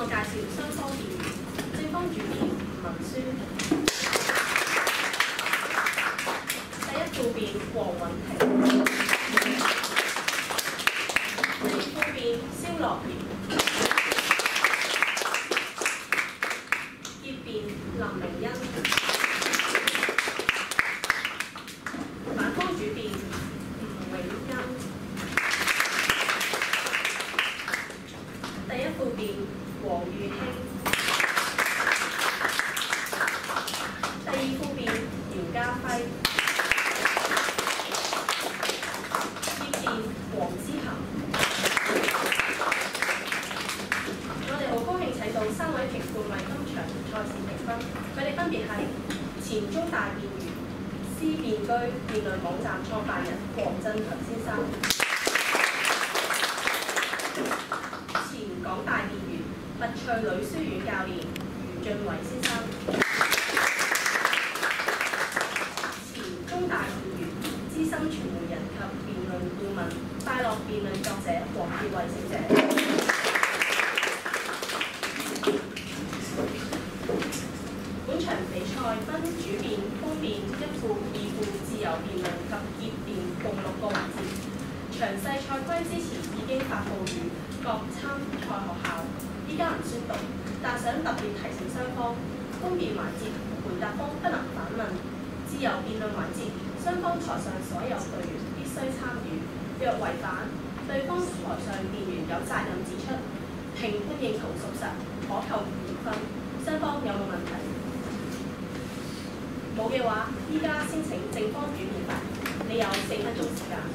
介紹雙方辯論。正方主辯吳文書，第一副辯黃允婷，第二副辯蕭樂賢，結辯林明欣，反方主辯吳永欣，第一副辯黃裕興，第二副辯姚家輝，結辯黃之涵。我哋好高興請到3位評判為今場賽事評分，佢哋分別係前中大辯員、思辯居辯論網站創辦人黃振強先生，前港大辯員、拔萃女書院教練余俊偉先生，前中大辯員、資深傳媒人及辯論顧問、快樂辯論作者黃潔慧小姐。本場比賽分主辯、攻辯、一副、二副、自由辯論及結辯共6個環節。詳細賽規之前已經發布予各參賽學校，依家唔宣讀，但想特別提醒雙方，攻辯環節回答方不能反問；自由辯論環節，雙方台上所有隊員必須參與，若違反，對方台上辯員有責任指出，評判認同屬實，可扣5分。雙方有冇問題？冇嘅話，依家先請正方主辯發言，你有4分鐘時間。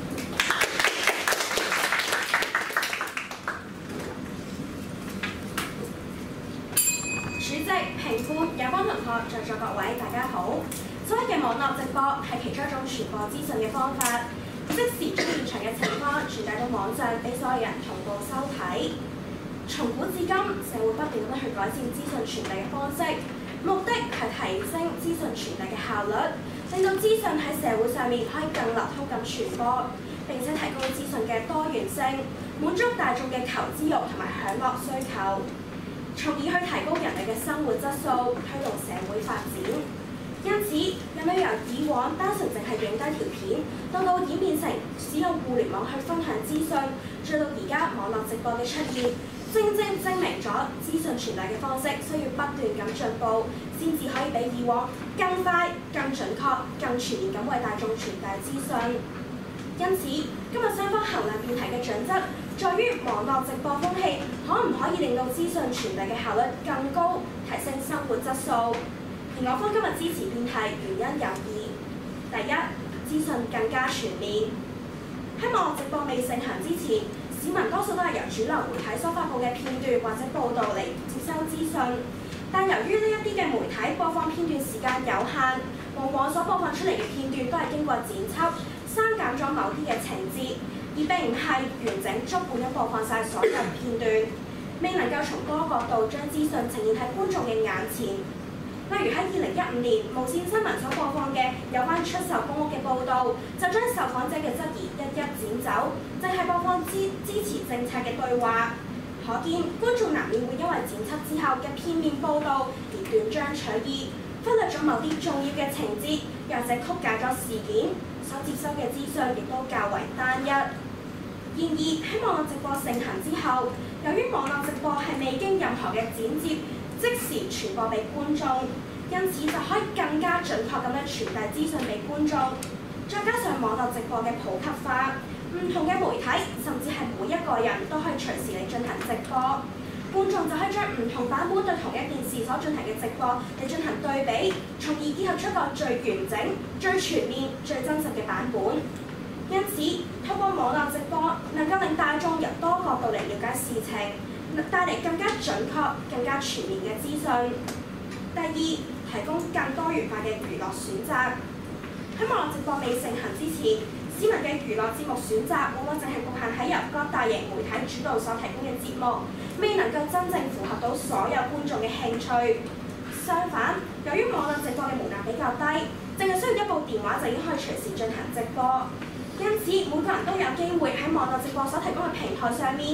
主席、評判、有關同學、在座各位，大家好。所謂嘅網絡直播係其中一種傳播資訊嘅方法，即時將現場嘅情況傳遞到網上，俾所有人同步收睇。從古至今，社會不斷咁去改善資訊傳遞嘅方式，目的係提升資訊傳遞嘅效率，令到資訊喺社會上面可以更流通咁傳播，並且提高資訊嘅多元性，滿足大眾嘅求知欲同埋享樂需求，從而去提高人類嘅生活質素，推動社會發展。因此，人類由以往單純淨係影低條片，到演變成使用互聯網去分享資訊，再到而家網絡直播嘅出現，正證明咗資訊傳遞嘅方式需要不斷咁進步，先至可以比以往更快、更準確、更全面咁為大眾傳遞資訊。因此，今日雙方衡量辯題嘅準則，在於網絡直播風氣可唔可以令到資訊傳遞嘅效率更高，提升生活質素。而我方今日支持辯題原因有2：第一，資訊更加全面。喺網絡直播未盛行之前，市民多數都係由主流媒體所發布嘅片段或者報導嚟接收資訊，但由於呢一啲嘅媒體播放片段時間有限，往往所播放出嚟嘅片段都係經過剪輯、刪減咗某啲嘅情節，而並唔係完整足本咁播放晒所有片段，未能夠從多角度將資訊呈現喺觀眾嘅眼前。例如喺2015年無線新聞所播放嘅有關出售公屋嘅報導，就將受訪者嘅質疑一一剪走，淨係播放支持政策嘅對話。可見觀眾難免會因為剪輯之後嘅片面報導而斷章取義，忽略咗某啲重要嘅情節，又或者曲解咗事件，所接收嘅資訊亦都較為單一。然而喺網絡直播盛行之後，由於網絡直播係未經任何嘅剪接，即時傳播俾觀眾，因此就可以更加準確咁樣傳遞資訊俾觀眾。再加上網絡直播嘅普及化，唔同嘅媒體甚至係每一個人都可以隨時嚟進行直播，觀眾就可以將唔同版本對同一件事所進行嘅直播嚟進行對比，從而結合出一個最完整、最全面、最真實嘅版本。因此，透過網絡直播能夠令大眾由多角度嚟了解事情，帶嚟更加準確、更加全面嘅資訊。第二，提供更多元化嘅娛樂選擇。喺網絡直播未盛行之前，市民嘅娛樂節目選擇往往淨係局限喺由各大型媒體主導所提供嘅節目，未能夠真正符合到所有觀眾嘅興趣。相反，由於網絡直播嘅門檻比較低，淨係需要一部電話就已經可以隨時進行直播。因此，每個人都有機會喺網絡直播所提供嘅平台上面，去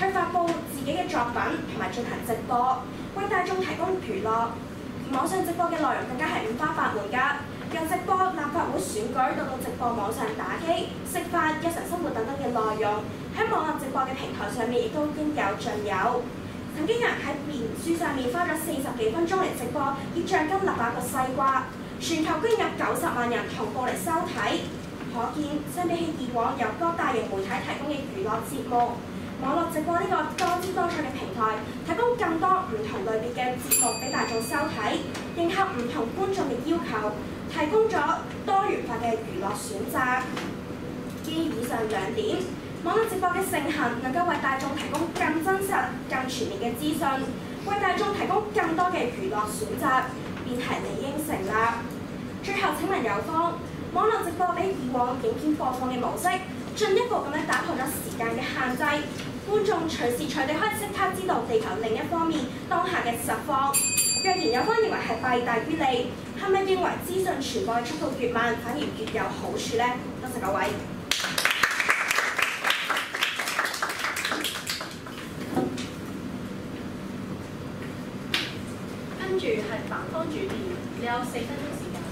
去發布自己嘅作品同埋進行直播，為大眾提供娛樂。網上直播嘅內容更加係五花八門㗎，由直播立法會選舉到直播網上打機、食飯、日常生活等等嘅內容，喺網絡直播嘅平台上面亦都應有盡有。曾經有人喺面書上面花咗40幾分鐘嚟直播，以獎金立一個西瓜，全球居然有90萬人同步嚟收睇。可見相比起以往由各大型媒體提供嘅娛樂節目，網絡直播呢個多姿多彩嘅平台，提供更多唔同類別嘅節目俾大眾收睇，迎合唔同觀眾嘅要求，提供咗多元化嘅娛樂選擇。基於以上兩點，網絡直播嘅盛行能夠為大眾提供更真實、更全面嘅資訊，為大眾提供更多嘅娛樂選擇，便係理應成立。最後請問有方，網絡直播比以往影片播放嘅模式，進一步咁樣打破咗時間嘅限制，觀眾隨時隨地可以即刻知道地球另一方面當下嘅實況。若然有方認為係弊大於利，係咪認為資訊傳播嘅速度越慢，反而越有好處呢？多謝各位。 跟住係反方主辯，你有4分鐘時間。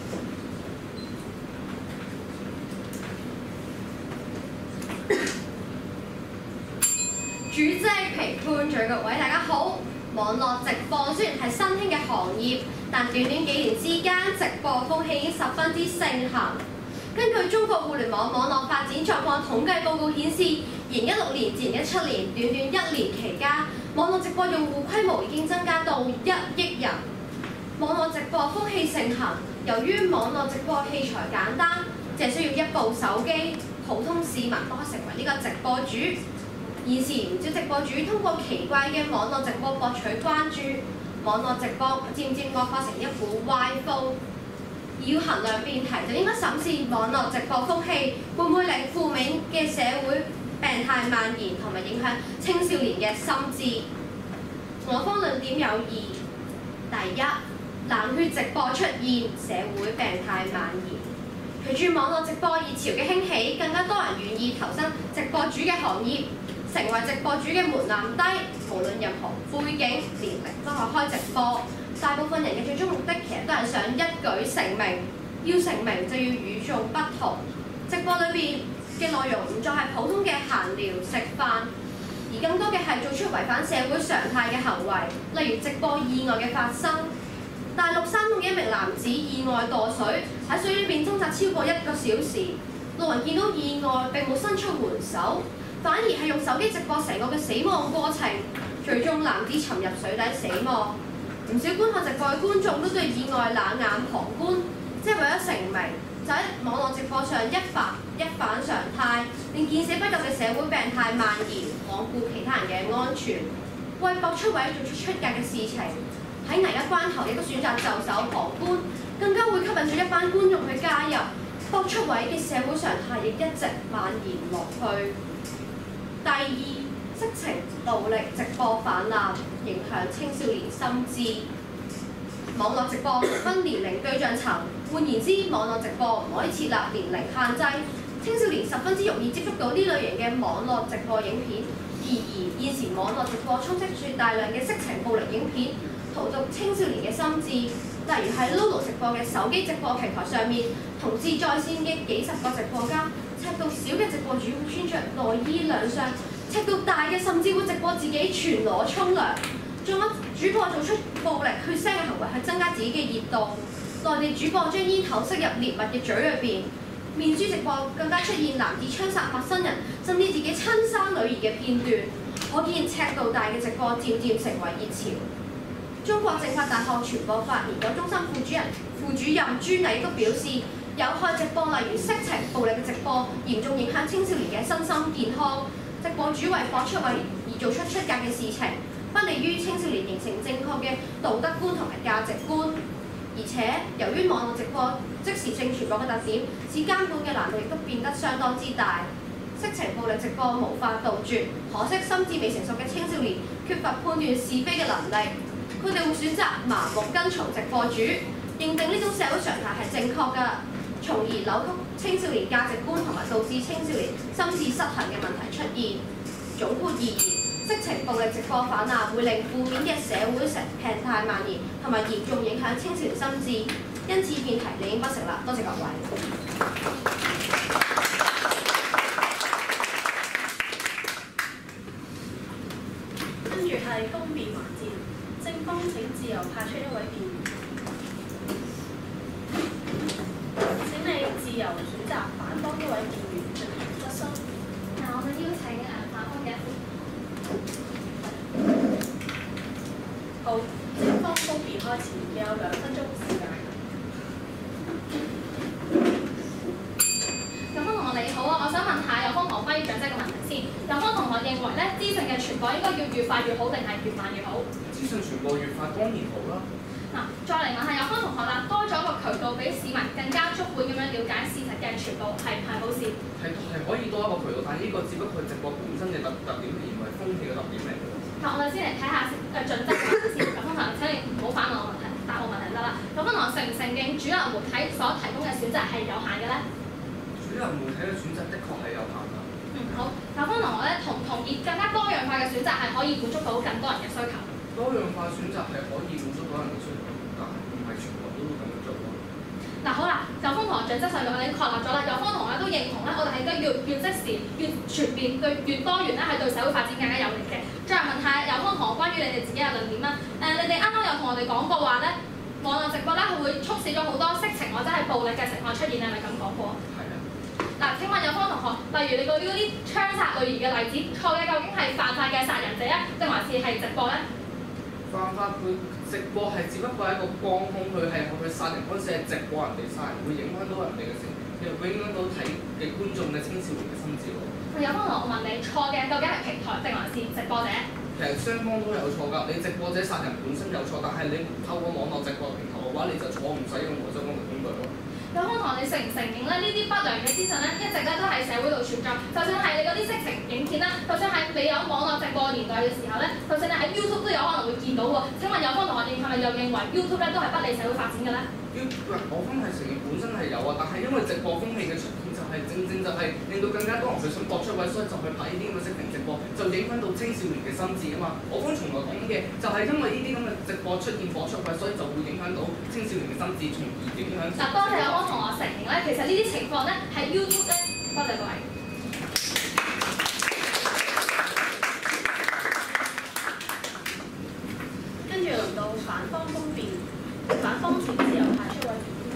主席、評判、在各位大家好。網絡直播雖然係新興嘅行業，但短短幾年之間，直播風氣已經十分之盛行。根據中國互聯網網絡發展狀況統計報告顯示，2016年至2017年短短1年期間，網絡直播用戶規模已經增加到1億人。網絡直播風氣盛行，由於網絡直播器材簡單，只需要一部手機，普通市民都可以成為呢個直播主。現時唔少直播主通過奇怪嘅網絡直播博取關注，網絡直播漸漸惡化成一股歪風。要衡量辯題，就應該審視網絡直播風氣會唔會令負面嘅社會病態蔓延，同埋影響青少年嘅心智。我方論點有二：第一，冷血直播出現，社會病態蔓延。隨住網絡直播熱潮嘅興起，更加多人願意投身直播主嘅行業。成為直播主嘅門檻低，無論任何背景、年齡都可以開直播。大部分人嘅最終目的其實都係想一舉成名，要成名就要與眾不同。直播裏邊嘅內容唔再係普通嘅閒聊食飯，而更多嘅係做出違反社會常態嘅行為，例如直播意外嘅發生。大陸山東嘅一名男子意外墮水，喺水裏邊掙扎超過1個小時，路人見到意外並冇伸出援手，反而係用手機直播成個嘅死亡過程，最終男子沉入水底死亡。唔少觀看直播嘅觀眾都對意外冷眼旁觀，即係為咗成名，就喺網絡直播上一反常態，令見死不救嘅社會病態蔓延，罔顧其他人嘅安全，為博出位做出出格嘅事情。喺危急關頭亦都選擇袖手旁觀，更加會吸引咗一班觀眾去加入，博出位嘅社會常態亦一直蔓延落去。第二，色情暴力直播氾濫，影響青少年心智。網絡直播分年齡對象層，換言之，網絡直播唔可以設立年齡限制，青少年十分之容易接觸到呢類型嘅網絡直播影片。然而現時網絡直播充斥住大量嘅色情暴力影片，荼毒青少年嘅心智。例如喺 Lulu 直播嘅手機直播平台上面，同時在線嘅幾十個直播間，尺度小嘅直播主會穿着內衣亮相，尺度大嘅甚至會直播自己全裸沖涼，仲有主播做出暴力血腥嘅行為去增加自己嘅熱度。內地主播將煙頭塞入獵物嘅嘴裏邊，面書直播更加出現男子槍殺陌生人，甚至自己親生女兒嘅片段，可見尺度大嘅直播漸漸成為熱潮。中國政法大學傳播法研究中心副主任朱毅都表示，有害直播例如色情暴力嘅直播，嚴重影響青少年嘅身心健康。直播主為博出位而做出出格嘅事情，不利於青少年形成正確嘅道德觀同埋價值觀。而且由於網絡直播即時性傳播嘅特點，使監管嘅難度亦都變得相當之大。色情暴力直播無法杜絕，可惜心智未成熟嘅青少年缺乏判斷是非嘅能力，佢哋會選擇盲目跟從直播主，認定呢種社會常態係正確㗎，從而扭曲青少年價值觀同埋導致青少年心智失衡嘅問題出現。總括而言， 色情暴力直播泛濫，會令負面嘅社會病態蔓延，同埋嚴重影響青少年心智，因此辯題理應不成立。多謝各位。 跟住係公辯環節，正方請自由派出一位辯員。請你自由選擇反方一位辯員進行質詢。 我哋邀請反方嘅。 好，正方公辯開始，你有2分鐘時間。 有方同學你好啊，我想問下有方同學關於長者嘅問題先。有方同學認為咧，資訊嘅傳播應該要越快越好，定係越慢越好？ 資訊傳播越快當然好啦。 嗱，再嚟問下有方同學啦，多咗一個渠道俾市民更加足本咁樣了解事實嘅傳播，係唔係好事？ 係可以多一個渠道，但係呢個只不過係直播本身嘅特點，而唔係風氣嘅特點嚟嘅。 嗱，我哋先嚟睇下準則先。有方同學請你唔好反問我問題，答我問題得啦。有方同學承唔承認主流媒體所提供嘅選擇係有限嘅咧？ 主流媒體嘅選擇的確係有限㗎。 好。有方同學咧同唔同意更加多樣化嘅選擇係可以滿足到更多人嘅需求？ 多樣化選擇係可以滿足到人嘅需求，但係唔係全部都會咁樣做咯。 嗱好啦，有方同學準則上我哋已經確立咗啦，有方同學都認同咧，我哋係應該越即時、越全面、越多元咧，係對社會發展更加有利嘅。最後問下有方同學關於你哋自己嘅論點啦。你哋啱啱有同我哋講過話咧，網絡直播咧係會促使咗好多色情或者係暴力嘅情況出現，係咪咁講過？ 係啊。 嗱，請問有方同學，例如你嗰啲槍殺女兒嘅例子，錯嘅究竟係犯法嘅殺人者啊，定還是係直播咧？ 犯法佢直播係只不過係一個幫兇，佢殺人嗰陣時係直播人哋殺人，會影響到人哋嘅會影響到睇嘅觀眾嘅青少年嘅心智喎。 有方同學，我問你，錯嘅究竟係平台定還是直播者？ 其實雙方都有錯㗎，你直播者殺人本身有錯，但係你透過網絡直播平台嘅話，你就錯唔使用我相關嘅工具咯。 有方同學，你承唔承認咧？呢啲不良嘅資訊咧，一直咧都喺社會度存在。就算係你嗰啲色情影片啦，就算係未有網絡直播年代嘅時候咧，就算你喺 YouTube 都有可能會見到喎。請問有方同學，你係咪又認為 YouTube 咧都係不利社會發展嘅咧？ 我分係承認本身係有啊，但係因為直播風氣嘅出現，正就係令到更加多人去想搏出位，所以就去拍呢啲咁嘅色情直播，就影響到青少年嘅心智啊嘛。我剛從來講嘅就係因為呢啲咁嘅直播出現搏出位，所以就會影響到青少年嘅心智，從而影響。 嗱，多謝有方同學承認咧，其實呢啲情況咧係 YouTube 咧，多謝各位。 跟住輪到反方公辯，反方請自由派出位辯員。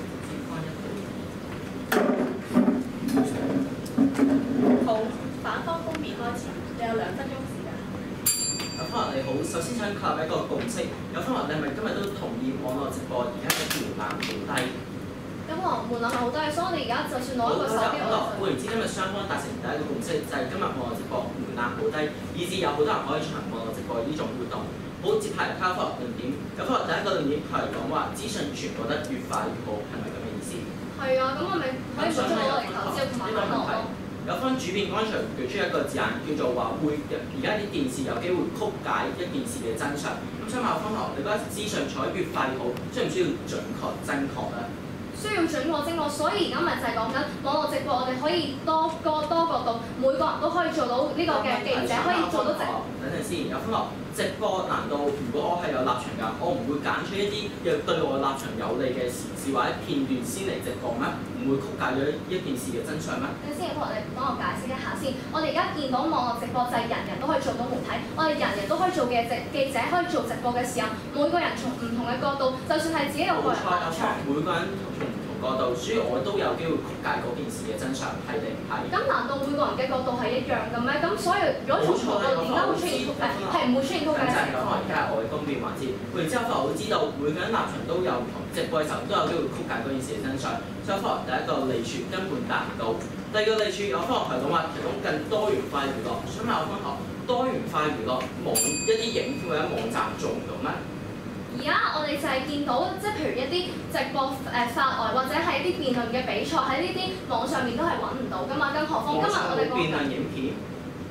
好，反方公辯開始，你有2分鐘時間。 有方你好，首先想確立一個共識。有方你係咪今日都同意網絡直播而家嘅門檻好低？ 咁門檻係好低，所以我哋而家就算攞一個手機， 換言之，今日雙方達成第一個共識，就係今日網絡直播門檻好低，以至有好多人可以進行網絡直播呢種活動。好，接下嚟交科學論點。有科學第一個論點係講話資訊傳播得越快越好，係咪咁嘅意思？ 係啊，咁我咪可以做咗我嚟投資同埋網絡咯。 有方主辯剛才舉出一個字眼，叫做話會而家啲電視有機會曲解一件事嘅真相。咁想問下方學，你覺得資訊採越快越好，需唔需要準確正確咧？ 需要準確精確，所以而家咪就係講緊網絡直播，我哋可以多角度，每個人都可以做到呢個嘅記者，可以做到直。 等陣先，有方學直播難道如果我係有立場㗎，我唔會揀出一啲對我立場有利嘅時事或者片段先嚟直播咩？唔會曲解咗一件事嘅真相咩？ 你先，你幫我解釋一下先。我哋而家見到網絡直播就係人人都可以做到媒體，我哋人人都可以做嘅記者可以做直播嘅時候，每個人從唔同嘅角度，就算係自己有個人立場， 每個人從唔同角度，所以我都有機會曲解嗰件事嘅真相，係定唔係？咁難道每個人嘅角度係一樣嘅咩？咁所以如果從角度點解會出現曲解？係唔會出現曲解嘅情況。 而家係我嘅公辯環節，然之後我會知道每個人立場都有唔同，直播嘅時候都有機會曲解嗰件事嘅真相。所以科學第一個利處根本達唔到，第二個利處有科學係講話提供更多元化娛樂。想問我科學多元化娛樂一啲影片或者網站做唔到咩？ 而家我哋就係見到，即係譬如一啲直播法外或者係一啲辯論嘅比賽喺呢啲網上面都係揾唔到噶嘛，更何況今日我哋講辯論影片。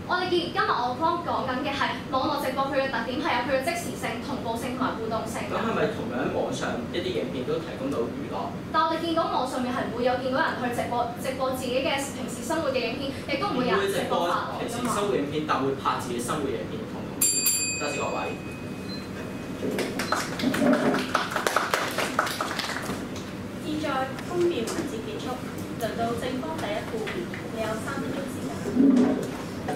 我哋今日我方講緊嘅係網絡直播，佢嘅特點係有佢嘅即時性、同步性同埋互動性。 咁係咪同樣網上一啲影片都提供到娛樂？ 但我哋見到網上面係唔會有見到人去直播自己嘅平時生活嘅影片，亦都唔會有人直播下來平時㗎嘛。 生活影片，但會拍自己生活影片，同唔同意？多謝各位。 現在分辨環節結束，輪到正方第一副辯，你有3分鐘時間。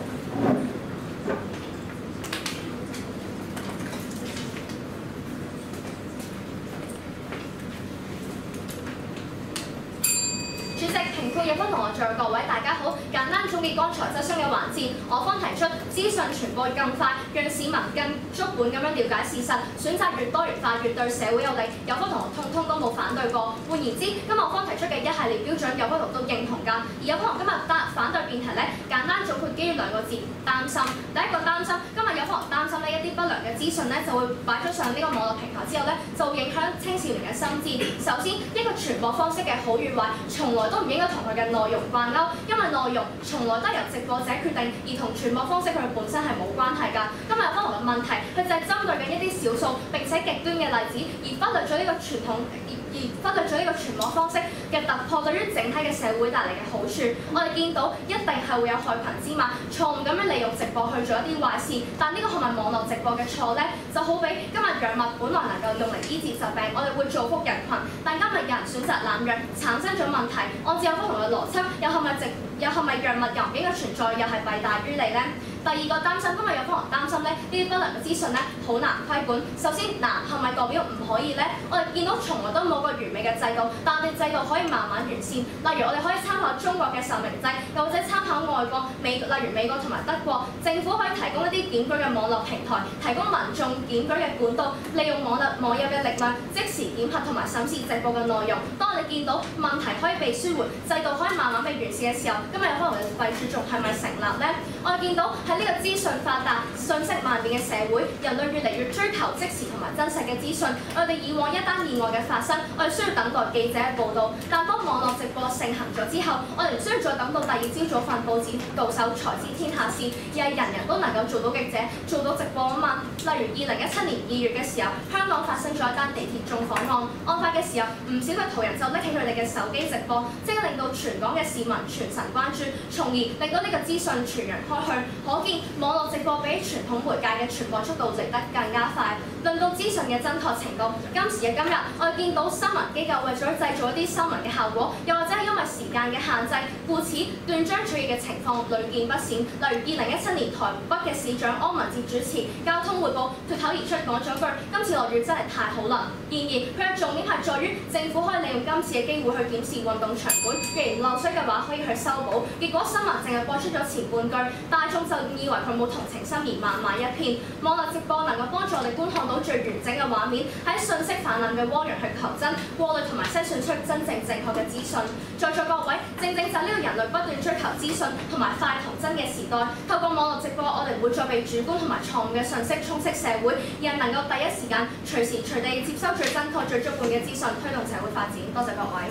主席、評判、有分同學在各位大家好，簡單總結剛才質詢嘅環節，我方提出資訊傳播更快，讓市民更足本咁樣了解事實，選擇越多元化越對社會有利，有分同學通通都冇反對過。換言之，今日我方提出嘅一系列標準，有分同學都認同㗎。而有分同學今日反對辯題咧，簡單總括基於2個字：擔心。第一個擔心，今日有分同學擔心呢一啲不良嘅資訊咧，就會擺咗上呢個網絡平台之後咧，就會影響青少年嘅心智。首先，一個傳播方式嘅好與壞，從來都唔應該同佢嘅內容掛鈎，因為內容從來都由直播者決定，而同傳播方式佢本身係冇關係㗎。今日有分同嘅問題，佢就係針對緊一啲少數並且極端嘅例子，而忽略咗呢個傳統，而忽略咗呢個傳播方式嘅突破對於整體嘅社會帶嚟嘅好處。我哋見到一定係會有害群之馬，錯誤咁樣利用直播去做一啲壞事，但呢個係咪網絡直播嘅錯呢？就好比今日藥物本來能夠用嚟醫治疾病，我哋會造福人群，但今日有人選擇濫藥，產生咗問題。按照有不同嘅邏輯，又係咪藥物又唔應該存在，又係弊大於利呢？第二個擔心，今日有幫人擔心咧，呢啲不良嘅資訊咧好難規管。首先，難係咪代表唔可以呢？我哋見到從來都冇個完美嘅制度，但我哋制度可以慢慢完善。例如我哋可以參考中國嘅實名制，又或者參考外國例如美國同埋德國，政府可以提供一啲檢舉嘅網絡平台，提供民眾檢舉嘅管道，利用網友嘅力量，即時檢核同埋審視直播嘅內容。當我哋見到問題可以被舒緩，制度可以慢慢被完善嘅時候，今日有可能嘅廢除仲係咪成立呢？我哋見到喺呢個資訊發達、信息萬變嘅社會，人類越嚟越追求即時同埋真實嘅資訊。我哋以往一單意外嘅發生，我哋需要等待記者嘅報導，但當網絡直播盛行咗之後，我哋唔需要再等到第二朝早份報紙到手才知天下事，而係人人都能夠做到記者，做到直播啊嘛。例如2017年2月嘅時候，香港發生咗一單地鐵縱火案，案發嘅時候，唔少嘅途人就拎起佢哋嘅手機直播，即係令到全港嘅市民全神關注，從而令到呢個資訊傳揚開去。可見網絡直播比傳統媒介嘅傳播速度嚟得更加快。論到資訊嘅真確程度，今時嘅今日，我哋見到新聞機構為咗製造一啲新聞嘅效果，又或者係因為時間嘅限制，故此斷章取義嘅情況屢見不鮮。例如2017年台北嘅市長柯文哲主持交通匯報，脱口而出講咗句：今次落雨真係太好啦。然而佢嘅重點係在於政府可以利用今次嘅機會去檢視運動場館，既然漏水嘅話可以去修補。結果新聞淨係播出咗前半句，大眾就以為佢冇同情心而謾罵一片。網絡直播能夠幫助我哋觀看到最完整嘅畫面，喺信息氾濫嘅汪洋去求真，過濾同埋篩選出真正正確嘅資訊。在座各位，正就係呢個人類不斷追求資訊同埋快同真嘅時代。透過網絡直播，我哋唔會再被主觀同埋錯誤嘅信息充斥社會，而係能夠第一時間隨時隨地接收最真確、最足本嘅資訊，推動社會發展。多謝各位。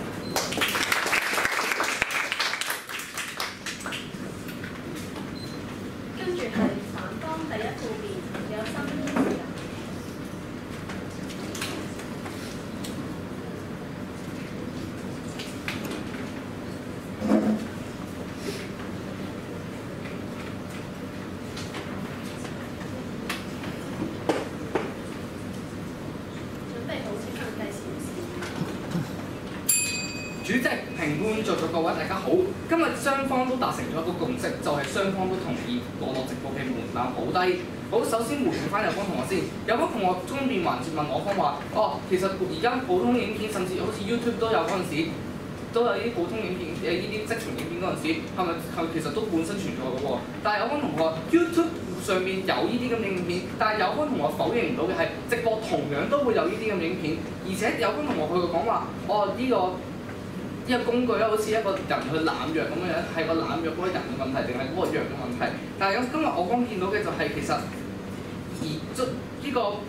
跟住係反方第一副辯，有3分鐘時間。準備好請向計時示主席、評判、在座各位大家好，今日雙方都達成咗一個共識，就係雙方都同意網絡直播嘅門檻好低。好，首先回應翻有方同學先，有方同學中辯環節問我方話，其實而家普通影片，甚至好似 YouTube 都有嗰陣時，都有啲普通影片呢啲即場影片嗰陣時，係咪其實都本身存在嘅喎？但係有方同學 YouTube 上面有呢啲咁嘅影片，但係有方同學否認唔到嘅係直播同樣都會有呢啲咁嘅影片，而且有方同學佢講話，呢個工具咧，好似一個人去濫藥咁樣，係個濫藥嗰個人嘅問題，定係嗰個藥嘅問題？但係今日我剛見到嘅就係其實而呢個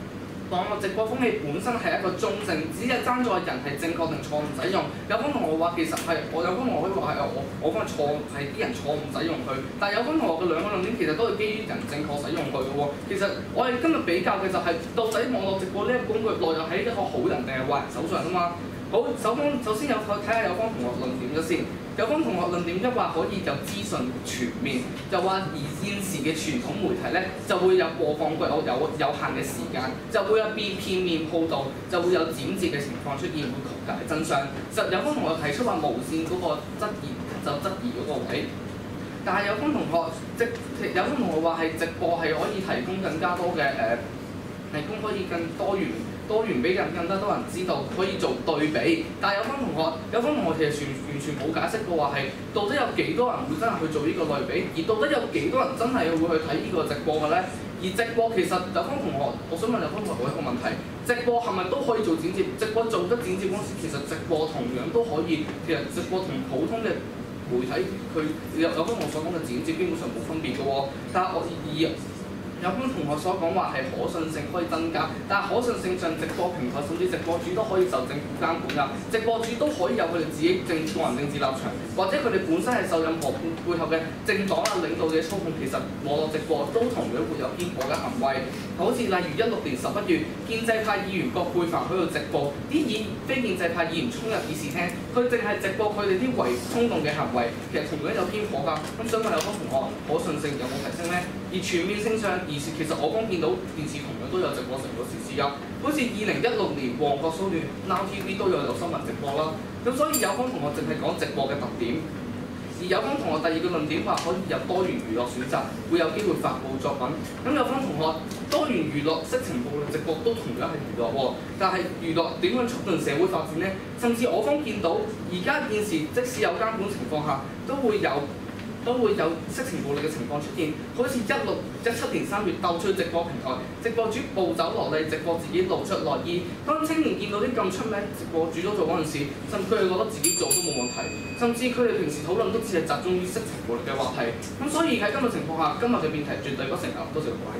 講個直播風氣本身係一個中性，只係爭咗個人係正確定錯誤使用。有方同學話其實係有方同學可以話係我方係錯，係啲人錯誤使用佢。但係有方同學嘅兩個論點其實都係基於人正確使用佢嘅喎。其實我哋今日比較嘅就係到底網絡直播呢個工具內容喺一個好人定係壞人手上啊嘛。好，首先睇下有方同學論點咗先。有方同學論點一話可以有資訊全面，就話而現時嘅傳統媒體咧就會有播放有限嘅時間，就會有片面報導，就會有剪接嘅情況出現，會曲解真相。實有方同學提出話無線嗰個質疑嗰個位，但係有方同學話係直播係可以提供更加多嘅提供可以更多元俾更加多人知道，可以做對比。但係有方同學其實完全冇解釋過話係到底有幾多人會真係去做呢個類比，而到底有幾多人真係會去睇呢個直播嘅咧？而直播其實有方同學，我想問有方同學一個問題：直播係咪都可以做剪接？直播做得剪接嗰時，其實直播同樣都可以。其實直播同普通嘅媒體佢有方同學所講嘅剪接基本上冇分別嘅喎。但係有方同學所講話係可信性可以增加，但係可信性上直播平台甚至直播主都可以受政府監管㗎，直播主都可以有佢哋自己個人政治立場，或者佢哋本身係受任何背後嘅政黨啊領導嘅操控，其實網絡直播都同樣會有偏頗嘅行為。好似例如16年11月，建制派議員葛珮帆喺度直播，啲非建制派議員衝入議事廳，佢淨係直播佢哋啲違衝動嘅行為，其實同樣有偏頗㗎。咁想問有方同學可信性有冇提升咧？而全面性上，其實我方見到電視同樣都有直播成個時事㗎，好似2016年旺角騷亂 Now TV 都有新聞直播啦。咁所以有方同學淨係講直播嘅特點，而有方同學第二個論點話可以有多元娛樂選擇，會有機會發布作品。咁有方同學多元娛樂色情暴力直播都同樣係娛樂喎，但係娛樂點樣促進社會發展呢？甚至我方見到而家現時即使有監管情況下，都會有色情暴力嘅情況出現，好似17年3月鬥趣直播平台，直播主暴走蘿莉直播自己露出內衣。當青年見到啲咁出名直播主都做嗰陣時，甚至佢哋覺得自己做都冇問題，甚至佢哋平時討論都只係集中於色情暴力嘅話題。咁所以喺今日情況下，今日嘅辯題絕對不成立。多謝各位。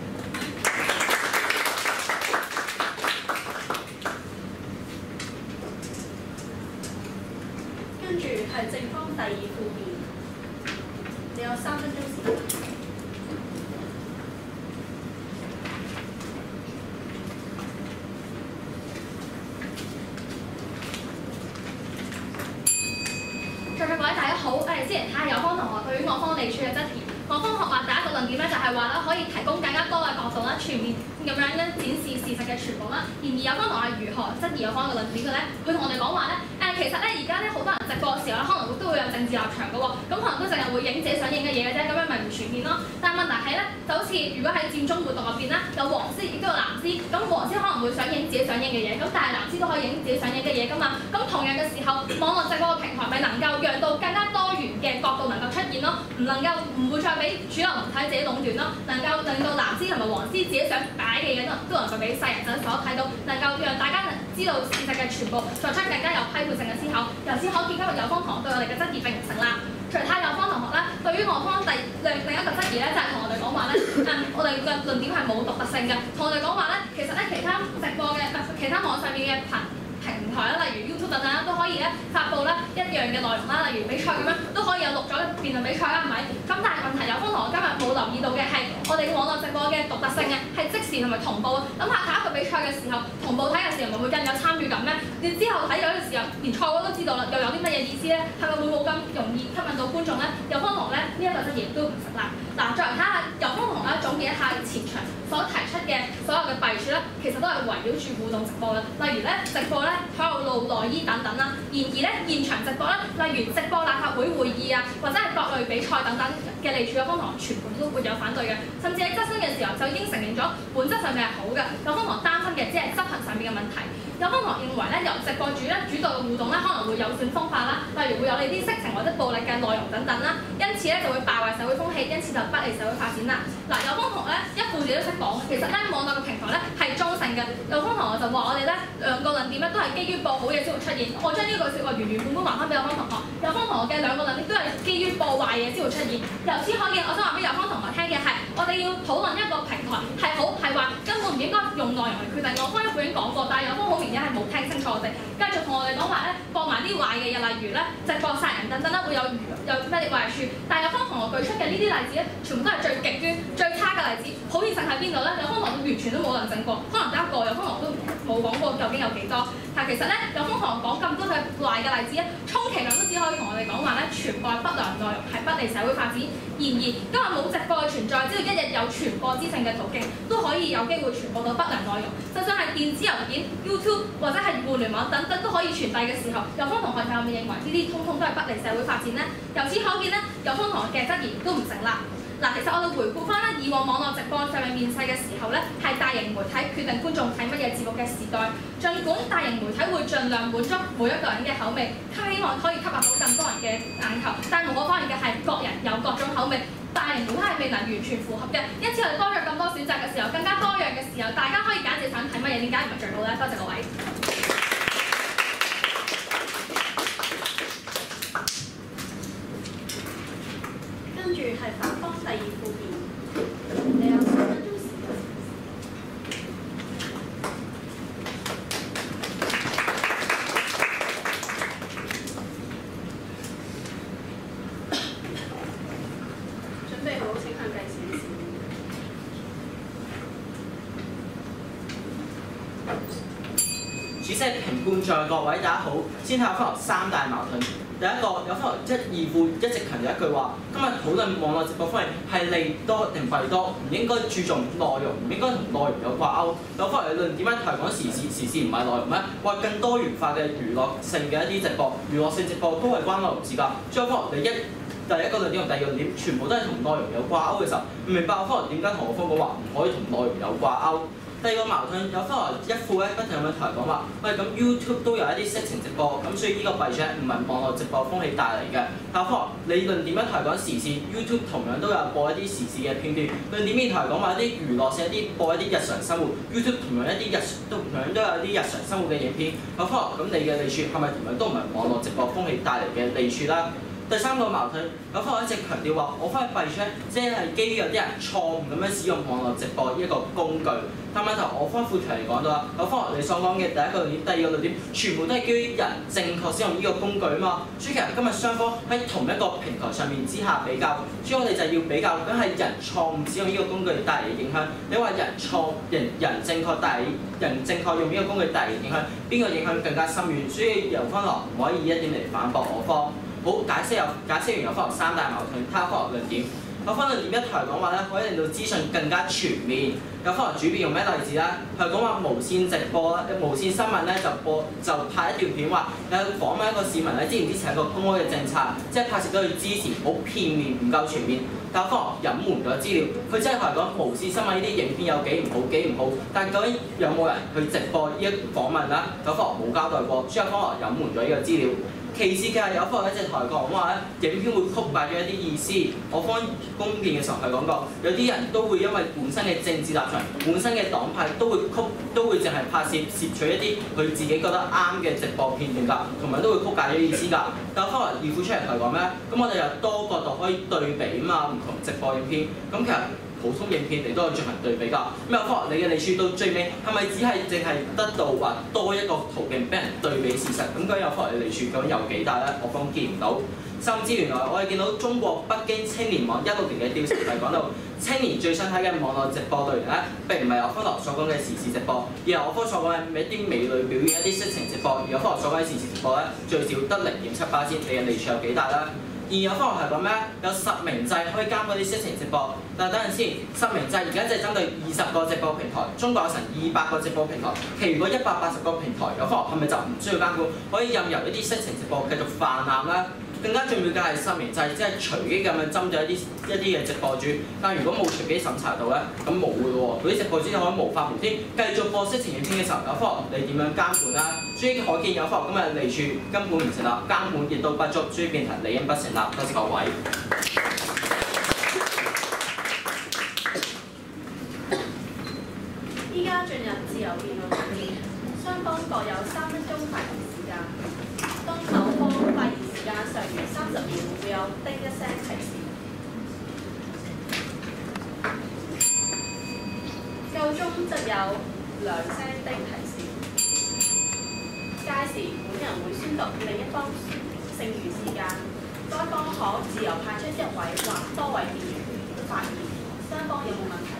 跟住係正方第二副辯。你有3分鐘時間。 在座各位大家好，之前睇下有方同學對於我方利處嘅質疑。我方學話第一個論點咧就係話咧可以提供更加多嘅角度啦，全面咁樣咧展示事實嘅全部啦。然而有方同學係如何質疑有方嘅論點嘅咧？佢同我哋講話咧其實咧而家咧好多人直播嘅時候咧，可能都會有政治立場嘅喎，咁可能都淨係會影自己想影嘅嘢嘅啫，咁樣咪唔全面咯。但係問題係咧，就好似如果喺佔中活動入邊咧，有黃絲亦都有藍絲，咁黃絲可能會想影自己想影嘅嘢，咁但係藍絲都可以影自己想影嘅嘢㗎嘛。咁同樣嘅時候，網絡直播嘅平台咪能夠讓到更加多元嘅角度能夠出現咯，唔會再俾主流媒體自己壟斷咯，能夠令到藍絲同埋黃絲自己想擺嘅嘢都能夠俾世人所睇到，能夠讓大家知道事實嘅全部，作出更加有批判性嘅思考。由此可見，今日有方同學對我哋嘅質疑並唔成立。除他有方同學咧，對於我方另一個質疑咧，就係同我哋講話咧，我哋嘅論點係冇獨特性嘅。同我哋講話咧，其實咧其他直播嘅其他網上面嘅平台啦，例如 YouTube 等等啦，都可以咧發布咧一樣嘅內容啦，例如比賽咁樣都可以有錄咗嘅辯論比賽啦，係咪？咁但係問題有方同學今日冇留意到嘅係我哋嘅網絡直播嘅獨特性嘅係即時同埋同步。諗下睇一個比賽嘅時候，同步睇嘅時候，咪會更有參與感咩？你之後睇咗嘅時候，連賽果都知道啦，又有啲乜嘢意思咧？係咪會冇咁容易吸引到觀眾咧？有方同學咧呢一個質疑都唔成立。嗱，再嚟睇下有方同學咧總結一下前場所提出嘅所有嘅弊處咧，其實都係圍繞住互動直播嘅。例如咧直播咧透露內衣等等啦。然而咧現場直播咧，例如直播立法會會議啊，或者係各類比賽等等嘅利處，有方同學全部都會有反對嘅。甚至喺質詢嘅時候就已經承認咗本質上面係好嘅。有方同學擔心嘅只係執行上面嘅問題。有方同學認為咧由直播主咧主導嘅互動咧可能會有損風化啦，例如會有你啲色情或者暴力嘅內容等等啦，因此咧就會敗壞社會風氣，因此就不利社會發展啦。嗱，有方同學咧一半字都識講，其實咧網絡嘅平台咧係中性嘅。有方同學就話我哋咧兩個論點咧都係基於播好嘢先會出現。我將呢句説話原原本本還翻俾有方同學。有方同學嘅兩個論點都係基於播壞嘢先會出現。由此可見，我想話俾有方同學聽嘅係，我哋要討論一個平台係好係壞，根本唔應該用內容嚟決定。我方一副已經講過，但係有方好明顯係冇聽清楚我哋，繼續同我哋講話咧，播埋啲壞嘅嘢，例如咧直播殺人等等啦，會有咩壞處。但係有方同學舉出嘅呢啲例子咧，全部都係最極端、最差嘅例子。普遍性喺邊度咧？有方同學完全都冇人整過，可能得一個，有方同學都冇講過究竟有幾多。但係其實咧，有方同學講咁多嘅壞嘅例子咧，充其量都只可以同我哋講話咧，傳播不良內容係不利社會發展。然而，因為冇直播嘅存在，只要一日有傳播資訊嘅途徑，都可以有機會傳播到不良內容。就算係電子郵件、YouTube 或者係互聯網等等都可以傳遞嘅時候，有方同學係咪認為呢啲通通都係不利社會發展呢？由此可見呢，有方同學嘅質疑都唔成立。嗱，其實我哋回顧翻咧，以往網絡直播上面面世嘅時候咧，係大型媒體決定觀眾睇乜嘢節目嘅時代。儘管大型媒體會盡量滿足每一個人嘅口味，希望可以吸引到更多人嘅眼球，但無可否認嘅係各人有各種口味，大型媒體係未能完全符合嘅。因此我哋多咗咁多選擇嘅時候，更加多樣嘅時候，大家可以揀自己想睇乜嘢，點解唔係最好咧？多謝各位。 跟住係反方第二副辯，你有10分鐘時間。準備好請向計時線。 主席、評判在各位，大家好。先睇下科學三大矛盾。第一個有科學二副一直強調一句話，今日討論網絡直播方面係利多定弊多，唔應該注重內容，唔應該同內容有掛鈎。有科學理論點解提講時事？時事唔係內容咩？話更多元化嘅娛樂性嘅一啲直播，娛樂性直播都係關內容事㗎。所以科學第一個論點同第二個論點全部都係同內容有掛鈎嘅時候，唔明白我科學點解同我方講話唔可以同內容有掛鈎。第二個矛盾有科學一副咧不停咁樣同人講話，喂咁 YouTube 都有一啲色情直播，咁所以呢個弊處唔係網絡直播風氣帶嚟嘅。但科學理論點樣同人講時事 ，YouTube 同樣都有播一啲時事嘅片段。論點面同人講話一啲娛樂性一啲播一啲日常生活 ，YouTube 同樣有一啲同樣都有一啲日常生活嘅影片。有科學咁你嘅利處係咪同樣都唔係網絡直播風氣帶嚟嘅利處啦？第三個矛盾，有科學一直強調話，我翻去弊處咧，即係基於有啲人錯誤咁樣使用網絡直播呢一個工具。但問題我方副題嚟講到啦，有科學你所講嘅第一個論點、第二個論點，全部都係基於人正確使用呢個工具啊嘛。所以其實今日雙方喺同一個平台上面之下比較，所以我哋就要比較，究竟係人錯誤使用呢個工具帶嚟嘅影響，你話人正確帶嚟人正確用呢個工具帶嚟嘅影響，邊個影響更加深遠？所以由方樂唔可以以一點嚟反駁我方。好，解釋完有科學三大矛盾，睇下科學論點。有科學論點一台講話咧，可以令到資訊更加全面。有科學主編用咩例子咧？係講話無線直播啦，無線新聞咧就拍一條片話，有訪問一個市民咧，支唔支持一個公開嘅政策，即係拍攝到佢支持，好片面，唔夠全面。但有科學隱瞞咗資料，佢即係同人講無線新聞呢啲影片有幾唔好幾唔好，但究竟有冇人去直播呢一訪問啦？有科學冇交代過，所以有科學隱瞞咗呢個資料。其次嘅係有科學一直同人講話咧，影片會曲解咗一啲意思。我方公辯嘅時候係講過，有啲人都會因為本身嘅政治立場、本身嘅黨派都會淨係拍攝攝取一啲佢自己覺得啱嘅直播片段㗎，同埋都會曲解咗意思㗎。但有科學二副出嚟係講咩？咁我哋有多角度可以對比啊嘛，唔同直播影片。咁其實普通影片你都可以進行對比㗎。咁有科學你嘅利處到最尾係咪只係淨係得到話多一個途徑俾人對比事實？咁究竟有科學嘅利處究竟有幾大咧？我方見唔到。甚至原來我哋見到中國北京青年網16年嘅調查係講到，青年最想睇嘅網絡直播類型咧，並唔係我方樂所講嘅時事直播，而係我方所講嘅一啲美女表演一啲色情直播。而我方樂所講嘅時事直播咧，最少得0.7%，你嘅利處有幾大啦？而有科學係講咩？有實名制可以監嗰啲色情直播，但等陣先，實名制而家就係針對20個直播平台，中國有成200個直播平台，其餘嗰180個平台，有科學係咪就唔需要監管，可以任由一啲色情直播繼續泛濫咧？更加重要嘅係實名制，即係隨機咁樣針對一啲嘅直播主。但係如果冇隨機審查到咧，咁冇嘅喎，嗰啲直播主就可以無法無天繼續播色情影片嘅時候，有科學你點樣監管啦？所以可見有科學今日利處根本唔成立，監管亦都不足，所以辯題理應不成立。多謝各位。 依家進入自由辯論環節，雙方各有3分鐘發言時間。當首方發言時間尚餘30秒，會有叮一聲提示。夠鐘則有兩聲的提示。屆時本人會宣讀另一方剩餘時間，該方可自由派出一位或多位議員發言，雙方有冇問題？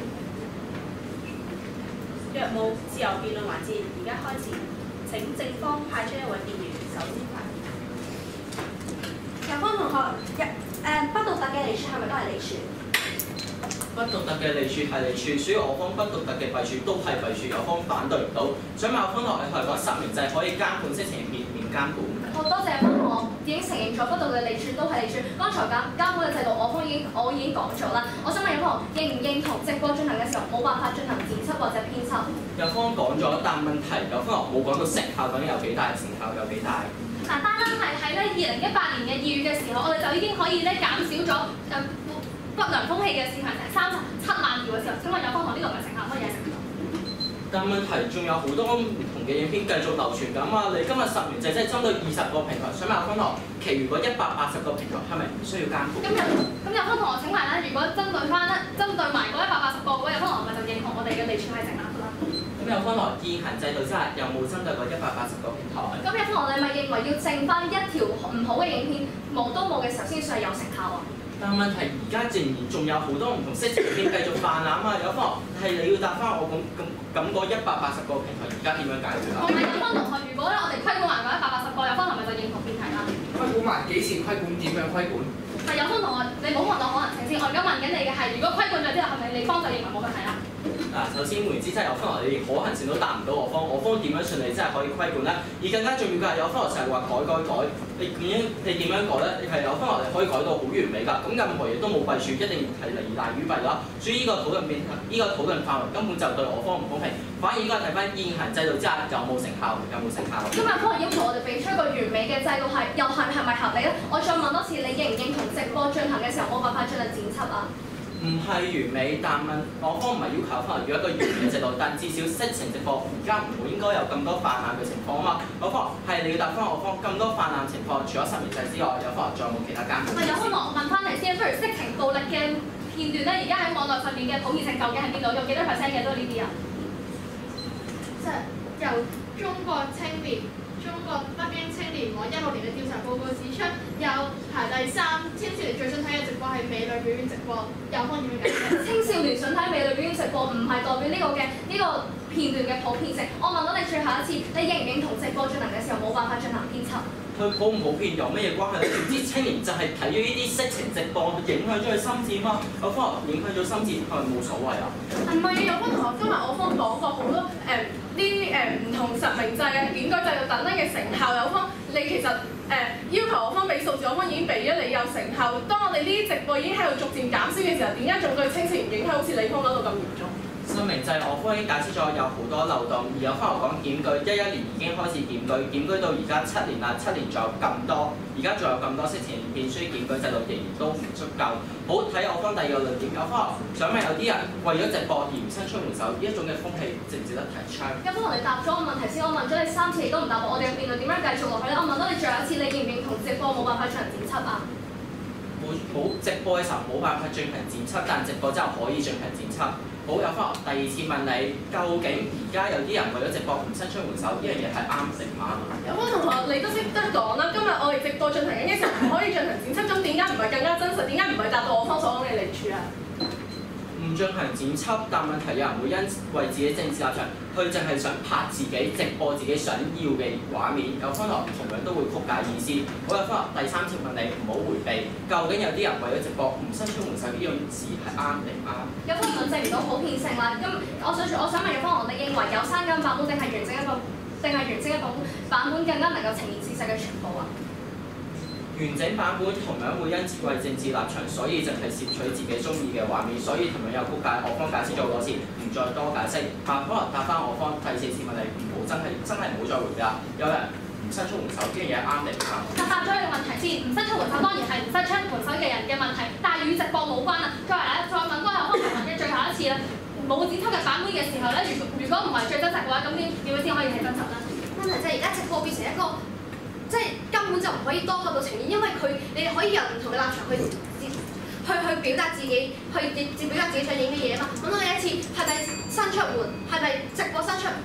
若冇，自由辯論環節而家開始。請正方派出一位議員首先發言。 右方同學，不獨特嘅利處係咪都係利處？ 不獨特嘅利處係利處，屬於我方不獨特嘅弊處都係弊處，有方反對唔到。想問我方同學，你係講實名制可以監管色情片免監管？ 好多謝方同學已經承認咗不獨嘅利處都係利處。剛才監管嘅制度，我已經講咗啦。我想問有方認唔認同直播進行嘅時候冇辦法進行剪輯或者編輯？ 有方講咗，但問題有方冇講到成效究竟有幾大，成效有幾大？ 嗱，單係喺咧2018年嘅2月嘅時候，我哋就已經可以咧減少咗不良風氣嘅視頻成37萬條嘅時候，請問有方同呢度嘅成效乜嘢成效？ 但問題仲有好多唔同嘅影片繼續流傳緊啊！你今日實名制即係針對20個平台，想問有方同學，其餘嗰180個平台係咪唔需要監管？ 咁有方同學請問咧，如果針對埋嗰180個，有方同學咪就認同我哋嘅利處係成立㗎啦？ 咁有方同學現行制度之下，有冇針對嗰180個平台？ 咁有方同學你咪認為要剩翻一條唔好嘅影片冇都冇嘅時候先算係有成效啊？ 但問題而家仍然仲有好多唔同色情片繼續泛濫啊！有方係你要答翻我咁嗰180個平台而家點樣解決啊？ 我問有方同學，如果咧我哋規管埋嗰180個，有方係咪就認同辯題啦？ 規管埋幾時規管？點樣規管？ 係有方同學，你唔好問我可能性先，我而家問緊你嘅係，如果規管咗之後，係咪你方就認為冇問題啦？ 首先換言之，真係有方你可行性都答唔到我方點樣順利真係可以規管咧？而更加重要嘅係有方成日話改，你點樣改咧？你係有方你可以改到好完美㗎，咁任何嘢都冇弊處，一定係利大於弊啦。所以呢個討論範圍根本就對我方唔公平，反而應該睇翻現行制度之下有冇成效，有冇成效。 今日方要求我哋俾出一個完美嘅制度係咪合理咧？我再問多次，你認唔認同直播進行嘅時候冇辦法進行剪輯啊？ 唔係完美，但我方唔係要求可能要一個完美嘅制度，但至少色情直播而家唔會應該有咁多泛濫嘅情況啊嘛。我方係你要答翻我方咁多泛濫情況，除咗實名制之外，有方仲有冇其他監管？ 有方我問翻嚟先，譬如色情暴力嘅片段咧，而家喺網絡上面嘅普遍性究竟係邊度？有幾多%嘅都係呢啲啊？ 即係由中國北京青年網16年嘅調查報告指出，有排第3青少年最想睇嘅直播係美女表演直播，有方點樣解釋？ 青少年想睇美女表演直播，唔係代表呢個片段嘅普遍性。我問到你最後一次，你認唔認同直播進行嘅時候冇辦法進行編輯？ 佢普唔普遍有乜嘢關係咧？總之青年就係睇咗呢啲色情直播，影響咗佢心智嘛。有方影響咗心智，係咪冇所謂啊？ 唔係啊，有方同學，今日我方講過好多呢啲唔同實名制嘅檢舉制度等等嘅成效，有方你其實要求我方俾數字，我方已經俾咗你有成效。當我哋呢啲直播已經喺度逐漸減少嘅時候，點解仲對青少年影響好似你方講到咁嚴重？ 實名制我方已經解釋咗有好多漏洞，而有方嚟講檢舉11年已經開始檢舉到而家7年啦，7年仲有咁多，而家仲有咁多色情片，所以檢舉制度仍然都唔足夠。好，睇我方第二個論點，有方想問有啲人為咗直播而唔伸出援手，呢一種嘅風氣值唔值得提倡？ 有方同你答咗個問題先，我問咗你3次，你都唔答我哋嘅辯論點樣繼續落去咧？我問到你最後一次，你認唔認同直播冇辦法進行剪輯啊？ 冇直播嘅時候冇辦法進行剪輯，但直播之後可以進行剪輯。好，有方第二次問你，究竟而家有啲人為咗直播唔伸出援手，呢樣嘢係啱定唔啱啊？ 有方同學你都識得講啦，今日我哋直播進行緊嘅時候唔可以進行剪輯，咁點解唔係更加真實？點解唔係達到我方所講嘅利處啊？ 唔進行剪輯，但問題有人會因為自己政治立場，佢淨係想拍自己直播自己想要嘅畫面，有方同樣都會曲解意思。好，有方第三條問你唔好迴避，究竟有啲人為咗直播唔伸出援手呢樣字係啱定唔啱？ 有方論證唔到普遍性啦。咁我想問有方，你認為有刪減版本定係完整一個版本更加能夠呈現事實嘅全部啊？ 完整版本同樣會因為政治立場，所以淨係攝取自己中意嘅畫面，所以同樣有曲解。我方解釋咗好多次，唔再多解釋。可能答翻我方第4次問你，唔好真係唔好再迴避啦。有人唔伸出援手，呢樣嘢啱定唔啱？ 答咗你個問題先，唔伸出援手當然係唔伸出援手嘅人嘅問題，但係與直播冇關啦。再問多有方問嘅最後一次啦，冇剪輯嘅版本嘅時候咧，如果唔係最真實嘅話，咁點樣先可以係真實咧？ 問題就係而家直播變成一個。即係根本就唔可以多角度呈現，因為你哋可以有唔同嘅立場去表達自己，去表達自己想影嘅嘢啊嘛。咁我哋一次係咪伸出援，係咪直播伸出援，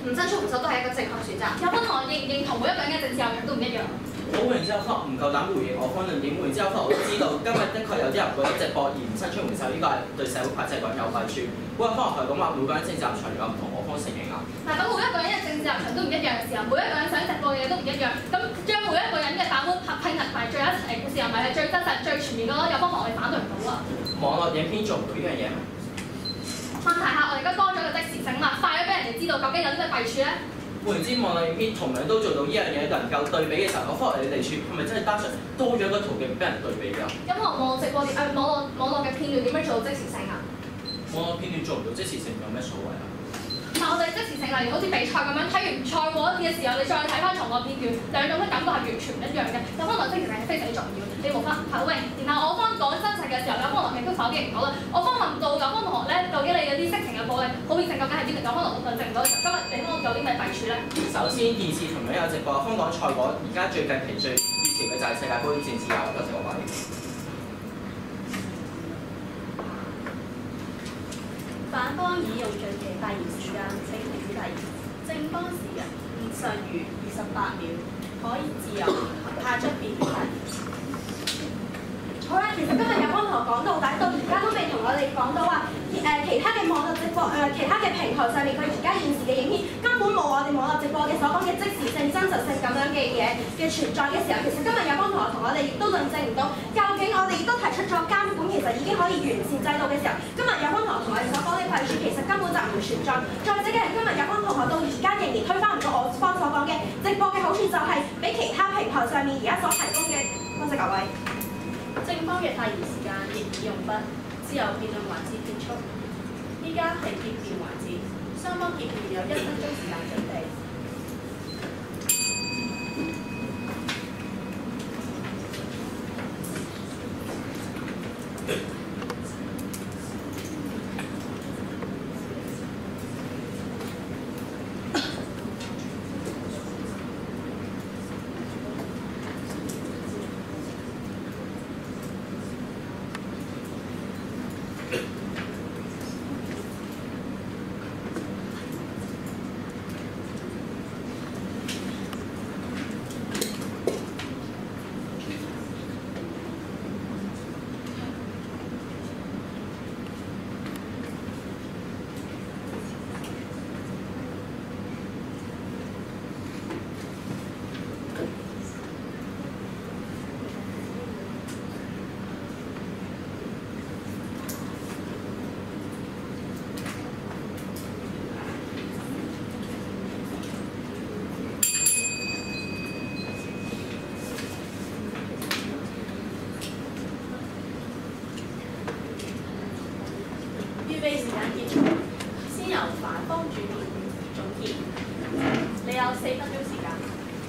唔伸出援手都係一個正確選擇。有方同學認唔認同每一個人嘅政治立場都唔一樣？ 我換完之後，可能唔夠膽回應我方論點。換完之後，可能我都知道今日的確有啲人覺得直播而唔伸出援手，呢個係對社會法制講有弊處。不過方學係講話每個人政治立場有唔同，我方承認啊。 嗱，咁每一個人嘅政治立場都唔一樣嘅時候，每一個人想直播嘅嘢都唔一樣。咁將每一個人嘅版本拼埋最一齊嘅時候，咪係最真實、最全面嘅咯。有方同學係反對唔到啊。 網絡影片做唔到呢樣嘢咩？ 問題係我哋而家多咗個即時性嘛，快咗俾人哋知道究竟有啲咩弊處咧？ 換言之，網絡影片同樣都做到呢樣嘢，能夠對比嘅時候，我方學你哋處係咪真係單純多咗一個途徑俾人對比㗎？ 咁我網絡直播網絡嘅片段點樣做到即時性啊？ 網絡片段做唔到即時性有咩所謂啊？ 但我哋即時性，例如好似比賽咁樣，睇完賽果嘅時候，你再睇翻重播片段，兩種嘅感覺係完全唔一樣嘅。有方同即時性係非常之重要，你無法否認。然後我方講真實嘅時候，有方同亦都否認唔到啦。我方問到有方同學咧，究竟你有啲色情嘅暴力普遍性究竟係點？有方同學論證唔到嘅時候，今日你方有啲咩弊處咧？ 首先電視同樣有直播，香港賽果而家最近期最熱潮嘅就係世界盃戰士有一個直播版。 反方已用盡其發言時間，請停止發言。正方時人尚餘28秒，可以自由派出辯論發言。 好啦，其實今日有方同學講到底，到而家都未同我哋講到話其他嘅網絡直播其他嘅平台上面，佢而家現時嘅影片根本冇我哋網絡直播嘅所講嘅即時性、真實性咁樣嘅嘢嘅存在嘅時候，其實今日有方同學同我哋亦都論證唔到，究竟我哋亦都提出咗監管其實已經可以完善制度嘅時候，今日有方同學同我哋所講嘅弊處其實根本就唔存在。再者嘅係今日有方同學到而家仍然推翻唔到我方所講嘅直播嘅好處，就係比其他平台上面而家所提供嘅。多謝各位。 正方嘅發言時間亦已用畢，自由辯論環節結束。依家係結辯環節，雙方結辯有1分鐘時間準備。預備時間結束，先由反方主辯總結。你有4分鐘時間。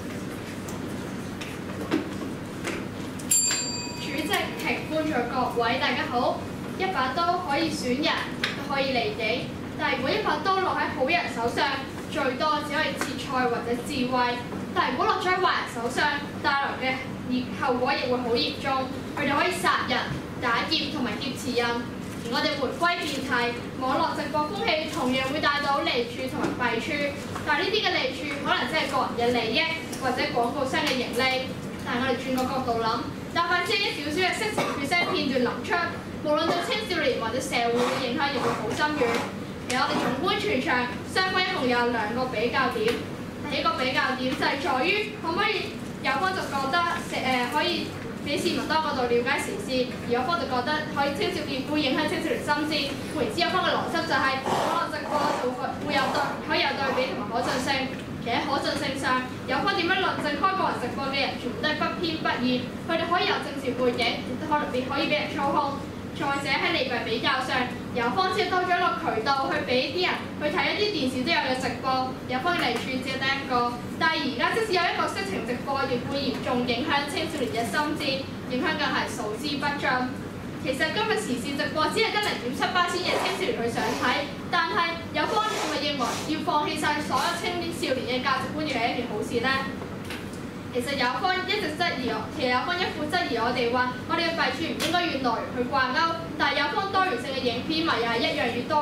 主席、評判在各位，大家好。一把刀可以損人，都可以利己，但係如果一把刀落喺好人手上，最多只可以切菜或者自衛。但係如果落咗喺壞人手上，帶來嘅後果亦會好嚴重。佢哋可以殺人、打劫同埋劫持人。而我哋回歸辯題，網絡直播風氣同樣會帶到利處同埋弊處，但係呢啲嘅利處可能只係個人嘅利益或者廣告商嘅盈利。但係我哋轉個角度諗，哪怕只係少少嘅色情血腥片段流出，無論對青少年或者社會嘅影響亦會好深遠。其實我哋縱觀全場，雙方一共有2個比較點。第一個比較點就係在於可唔可以有方就覺得可以俾市民多角度了解時事，而有方就覺得可以青少年會影響青少年心智。換言之，有方嘅邏輯就係網絡直播就會有可以有對比同埋可進性。其實喺可進性上，有方點樣論證開個人直播嘅人全部都係不偏不倚，佢哋可以有政治背景，亦都可以俾人操控。再者喺利弊比較上，有方只係多咗一個渠道去俾啲人去睇一啲電視都有嘅直播，有方嘅利處只係得一個。但係而家即使有一個色情直播，亦會嚴重影響青少年嘅心智，影響更係數之不盡。其實今日時事直播只係得0.78%嘅青少年去想睇，但係有方係咪認為要放棄晒所有青少年嘅價值觀，要係一件好事呢？其實有方一直質疑我，其實有方一副質疑我哋話，我哋嘅弊處唔應該與內容去掛鈎，但係有方多元性嘅影片咪又係一樣越多，咪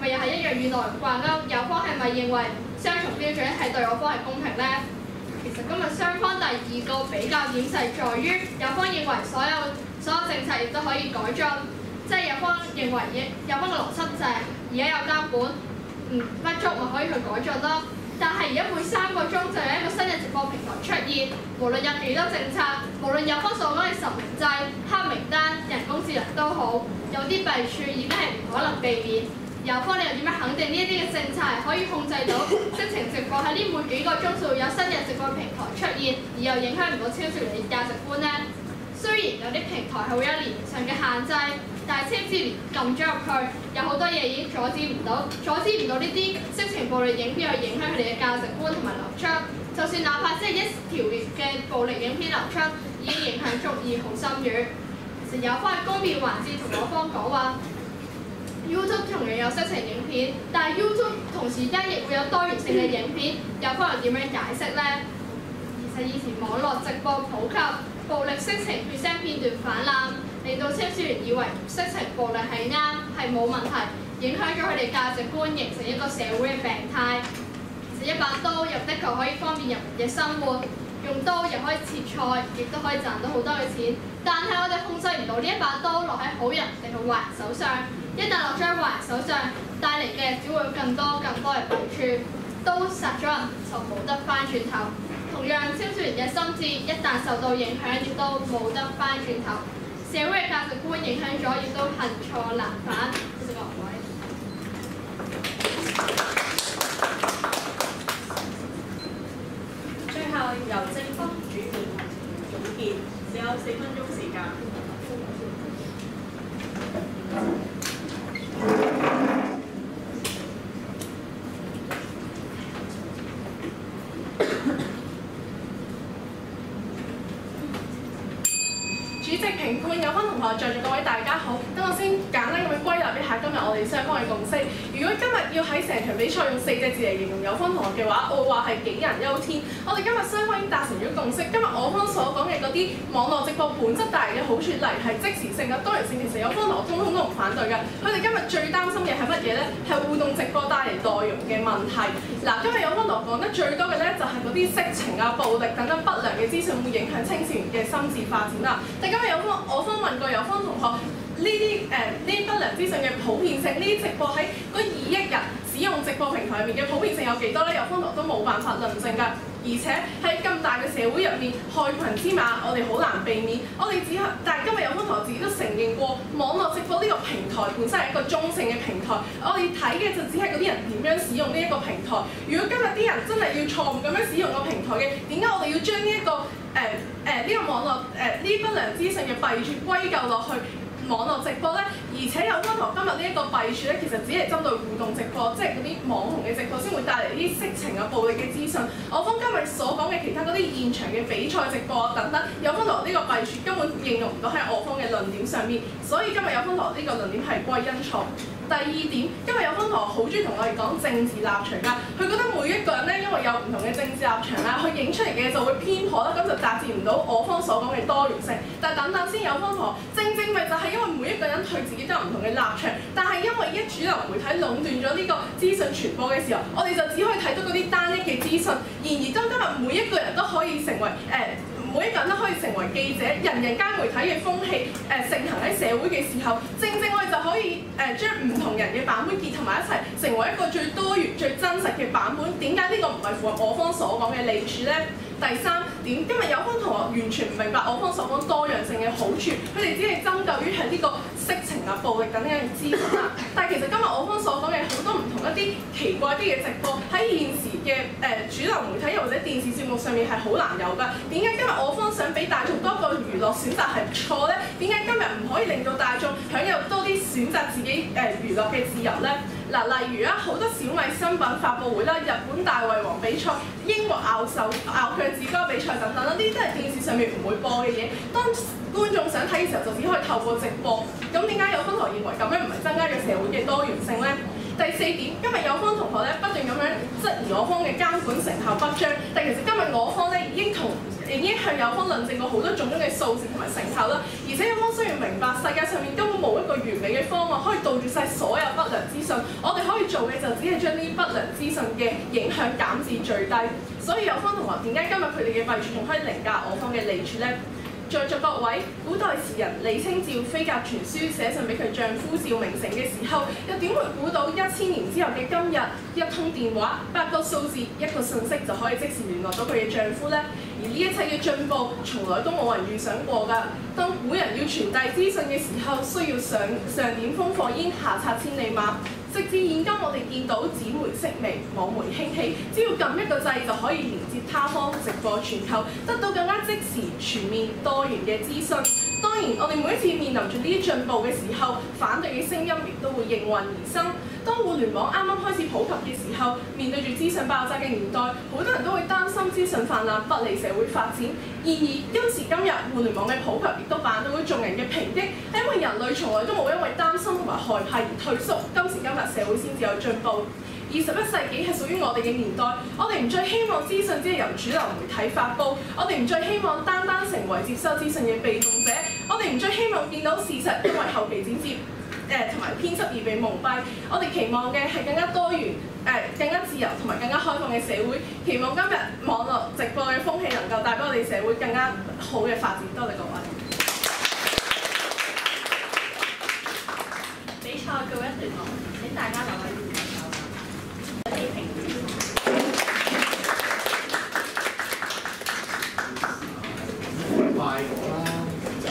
咪又係一樣與內容掛鈎？有方係咪認為雙重標準係對我方係公平呢？其實今日雙方第二個比較點就係在於，有方認為所有政策亦都可以改進，即係有方認為有方嘅邏輯就係而家有監管不足，咪可以去改進咯。但係而家每3個鐘就有一個新嘅直播平台出現，無論有幾多政策，無論有方所講嘅實名制、黑名單、人工智能都好，有啲弊處已經係唔可能避免。有方你又點樣肯定呢一啲嘅政策係可以控制到色情直播喺呢每幾個鐘數有新嘅直播平台出現，而又影響唔到青少年嘅價值觀呢？雖然有啲平台係會有年齡上嘅限制，但係青少年撳咗入去，有好多嘢已經阻止唔到呢啲色情暴力影片去影響佢哋嘅價值觀同埋流出。就算哪怕只係一條嘅暴力影片流出，已經影響足以好深遠。其實有方喺公辯環節同我方講話。YouTube 同樣有色情影片，但係 YouTube 同時間亦會有多元性嘅影片，有方又點樣解釋呢？其實以前網絡直播普及，暴力色情血腥片段氾濫，令到青少年以為色情暴力係啱，係冇問題，影響咗佢哋價值觀，形成一個社會嘅病態。其實一把刀又的確可以方便人民嘅生活，用刀又可以切菜，亦都可以賺到好多嘅錢。但係我哋控制唔到呢一把刀落喺好人定係壞人手上。一旦落咗喺壞人手上，帶嚟嘅只會有更多嘅弊處。刀殺咗人就冇得翻轉頭。同樣，青少年嘅心智一旦受到影響，亦都冇得翻轉頭。社會嘅價值觀影響咗，亦都恨錯難返。多謝各位。 最後由正方主辯總結，只有4分鐘時間。 主席、評判、有方同學在座各位大家好，等我先簡單咁樣歸納一下今日我哋雙方嘅共識。如果今日要喺成場比賽用4隻字嚟形容有方同學嘅話，我會話係杞人憂天。我哋今日雙方已經達成咗共識。今日我方所講嘅嗰啲網絡直播本質帶嚟嘅好處，例如係即時性嘅多元性，其實有方同學通通都唔反對嘅。佢哋今日最擔心嘅係乜嘢呢？係互動直播帶嚟內容嘅問題。嗱，今日有方同學講得最多嘅呢，就係嗰啲色情啊、暴力等等不良嘅資訊會影響青少年嘅心智發展啦。但今日我方問過有方同學，呢啲不良資訊嘅普遍性，呢啲直播喺嗰2億人使用直播平台入面嘅普遍性有幾多呢？有方同學都冇辦法論證㗎。而且喺咁大嘅社會入面，害群之馬我哋好難避免。但係今日有方同學自己都承認過，網絡直播呢個平台本身係一個中性嘅平台。我哋睇嘅就只係嗰啲人點樣使用呢一個平台。如果今日啲人真係要錯誤咁樣使用個平台嘅，點解我哋要將呢個網絡呢不良資訊嘅弊處歸咎落去網絡直播呢？而且有方同學今日呢一個弊處呢，其實只係針對互動直播，即係嗰啲網紅嘅直播先會帶嚟啲色情啊、暴力嘅資訊。我方今日所講嘅其他嗰啲現場嘅比賽直播等等，有方同學呢個弊處根本應用唔到喺我方嘅論點上面，所以今日有方同學呢個論點係歸因錯。第2點，今日有方同學好中意同我哋講政治立場㗎，佢覺得每一個人呢，因為有唔同嘅政治立場啦，佢影出嚟嘅就會偏頗啦，咁就達至唔到我方所講嘅多元性。但等等先，有方同學正咪就係因為每一個人佢自己都有唔同嘅立場，但係因為一主流媒體壟斷咗呢個資訊傳播嘅時候，我哋就只可以睇到嗰啲單一嘅資訊。然而當今日每一個人都可以成為每一個人都可以成為記者，人間媒體嘅風氣盛行喺社會嘅時候，正我哋就可以將唔同人嘅版本結合埋一齊，成為一個最多元、最真實嘅版本。點解呢個唔係符合我方所講嘅利處呢？第3點，今日有方同學完全唔明白我方所講多樣性嘅好處，佢哋只係針對於係呢個色情啊、暴力等等嘅資訊啦。但係其實今日我方所講嘅好多唔同一啲奇怪啲嘅直播喺現時嘅主流媒體又或者電視節目上面係好難有㗎。點解今日我方想俾大眾多個娛樂選擇係唔錯呢？點解今日唔可以令到大眾享有多啲選擇自己娛樂嘅自由呢？嗱，例如好多小米新品發佈會啦、日本大胃王比賽、英國咬腳趾高比賽等等啦，呢啲都係電視上面唔會播嘅嘢。當觀眾想睇嘅時候，就只可以透過直播。咁點解有方同學認為咁樣唔係增加咗社會嘅多元性呢？ 第4點，今日有方同學咧不斷咁樣質疑我方嘅監管成效不彰，但其實今日我方咧已經向有方論證過好多種種嘅數字同埋成效啦，而且有方需要明白世界上面根本冇一個完美嘅方案可以杜絕晒所有不良資訊，我哋可以做嘅就只係將呢啲不良資訊嘅影響減至最低。所以有方同學點解今日佢哋嘅弊處仲可以凌駕我方嘅利處呢？在座各位，古代詞人李清照飛鴿傳書寫信俾佢丈夫趙明誠嘅時候，又點會估到1000年之後嘅今日，一通電話、8個數字、一個信息就可以即時聯絡到佢嘅丈夫呢？而呢一切嘅進步，從來都冇人預想過㗎。當古人要傳遞資訊嘅時候，需要上點烽火煙，下策千里馬。直至現今，我哋見到紙媒式微、網媒興起，只要撳一個掣就可以連接他方，直播全球，得到更加即時、全面、多元嘅資訊。當然，我哋每一次面臨住呢啲進步嘅時候，反對嘅聲音亦都會應運而生。當互聯網啱啱開始普及嘅時候，面對住資訊爆炸嘅年代，好多人都會擔心資訊氾濫不利社會發展。然而今時今日，互聯網嘅普及亦都扮到眾人嘅抨擊，係因為人類從來都冇因為擔心同埋害怕而退縮。今時今日社會先至有進步。21世紀係屬於我哋嘅年代，我哋唔再希望資訊只係由主流媒體發布，我哋唔再希望單成為接收資訊嘅被動者，我哋唔再希望見到事實因為後期剪接同埋編輯而被蒙蔽，我哋期望嘅係更加多元、更加自由同埋更加開放嘅社會，期望今日網絡直播嘅風氣能夠帶俾我哋社會更加好嘅發展。多謝各位。 比賽告一段落，請大家留喺現場收看。有啲評語。 快講啦，就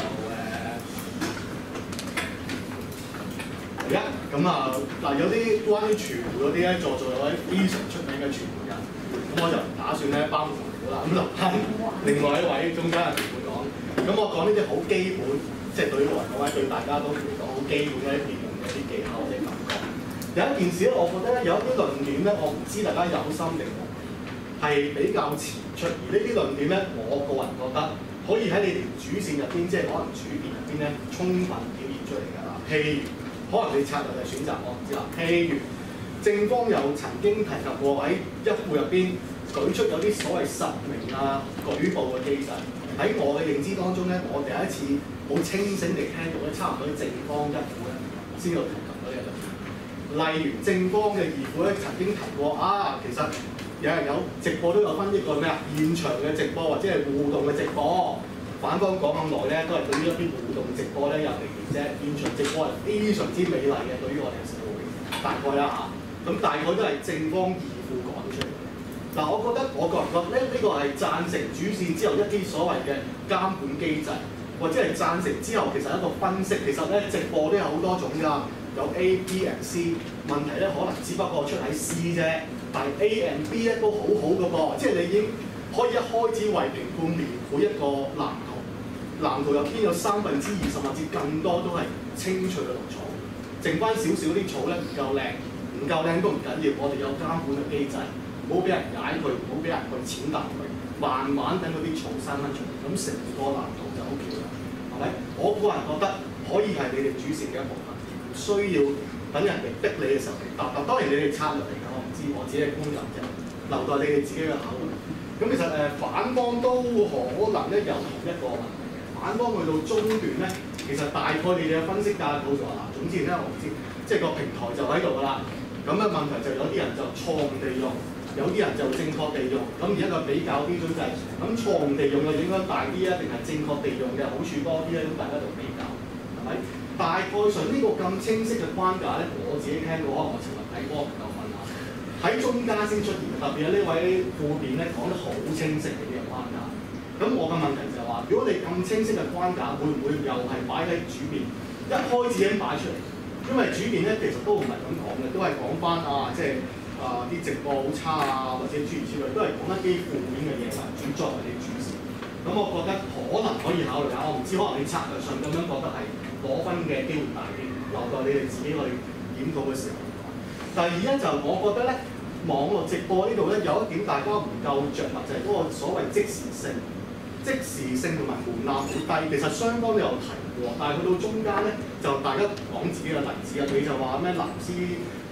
咁啊嗱，有啲關於傳媒嗰啲咧，在座有位非常出名嘅傳媒人，咁我就唔打算咧包括佢啦，咁留翻另外一位中間嘅傳媒講。咁我講呢啲好基本，即係對於我嚟講咧，對大家都嚟講好基本嘅一啲辯論嘅啲技巧或者感覺。有一件事咧，我覺得咧有一啲論點咧，我唔知大家有心定冇，係比較遲出，而呢啲論點咧，我個人覺得可以喺你條主線入邊，即係可能主辯入邊咧，充分表現出嚟㗎啦。譬如可能你策略嘅選擇，我唔知啦。譬如正方有曾經提及過喺一副入邊舉出有啲所謂實名啊舉報嘅機制。喺我嘅認知當中咧，我第一次好清醒地聽到咧，差唔多正方一副咧先有提及到呢樣嘢。例如正方嘅二副咧曾經提過啊，其實有直播都有分呢個咩啊現場嘅直播或者係互動嘅直播。反方講咁耐咧，都係對於一啲互動直播咧有利嘅啫。現場直播係非常之美麗嘅，對於我哋嘅社會大概啦嚇。咁大概都係正方二副講出嚟嘅。嗱，我覺得我個人覺得咧，呢個係贊成主線之後一啲所謂嘅監管機制，或者係贊成之後其實一個分析。其實咧直播都有好多種㗎，有 A、B、and、C。問題咧可能只不過出喺 C 啫，但係 A and B 咧都好好㗎噃，即係你已經可以一開始為評判描繪一個藍圖。藍圖入邊有20%甚至更多都係青翠嘅綠草，剩翻少少啲草咧唔夠靚都唔緊要，我哋有監管嘅機制，唔好俾人踩佢，唔好俾人去踐踏佢，慢慢等嗰啲草生翻出嚟，咁成個藍圖就好漂亮，係咪？我個人覺得可以係你哋主線嘅一部分，唔需要等人哋逼你嘅時候嚟答。當然你哋策略嚟㗎，我唔知，我自己嘅觀感啫，留待你哋自己嘅考慮。咁其實反方都可能咧有同一個問題。反方去到中段咧，其實大概你哋嘅分析架構就話嗱，總之咧我唔知，即係個平台就喺度㗎啦。咁嘅問題就有啲人就錯誤地用，有啲人就正確地用。咁而家個比較標準就係咁錯誤地用嘅影響大啲啊，定係正確地用嘅好處多啲咧？咁大家就比較係咪？大概上呢個咁清晰嘅框架咧，我自己聽過，可能我尋日睇波唔夠瞓啊，喺中間先出現，特別係呢位副辯咧講得好清晰嘅呢個框架。咁我嘅問題就係話，如果你咁清晰嘅框架，會唔會又係擺喺主辯一開始已經擺出嚟？因為主辯咧其實都唔係咁講嘅，都係講翻即係啲直播好差啊，或者諸如此類，都係講一啲負面嘅嘢為主作為你主線。咁我覺得可能可以考慮下，我唔知可能你策略上咁樣覺得係攞分嘅機會大啲，留待你哋自己去檢討嘅時候講。第二咧就我覺得咧，網絡直播呢度咧有一點大家唔夠着墨，就係嗰個所謂即時性。即時性同埋門檻好低，其實雙方都有提過，但係去到中間咧，就大家講自己嘅例子啊，佢就話咩藍絲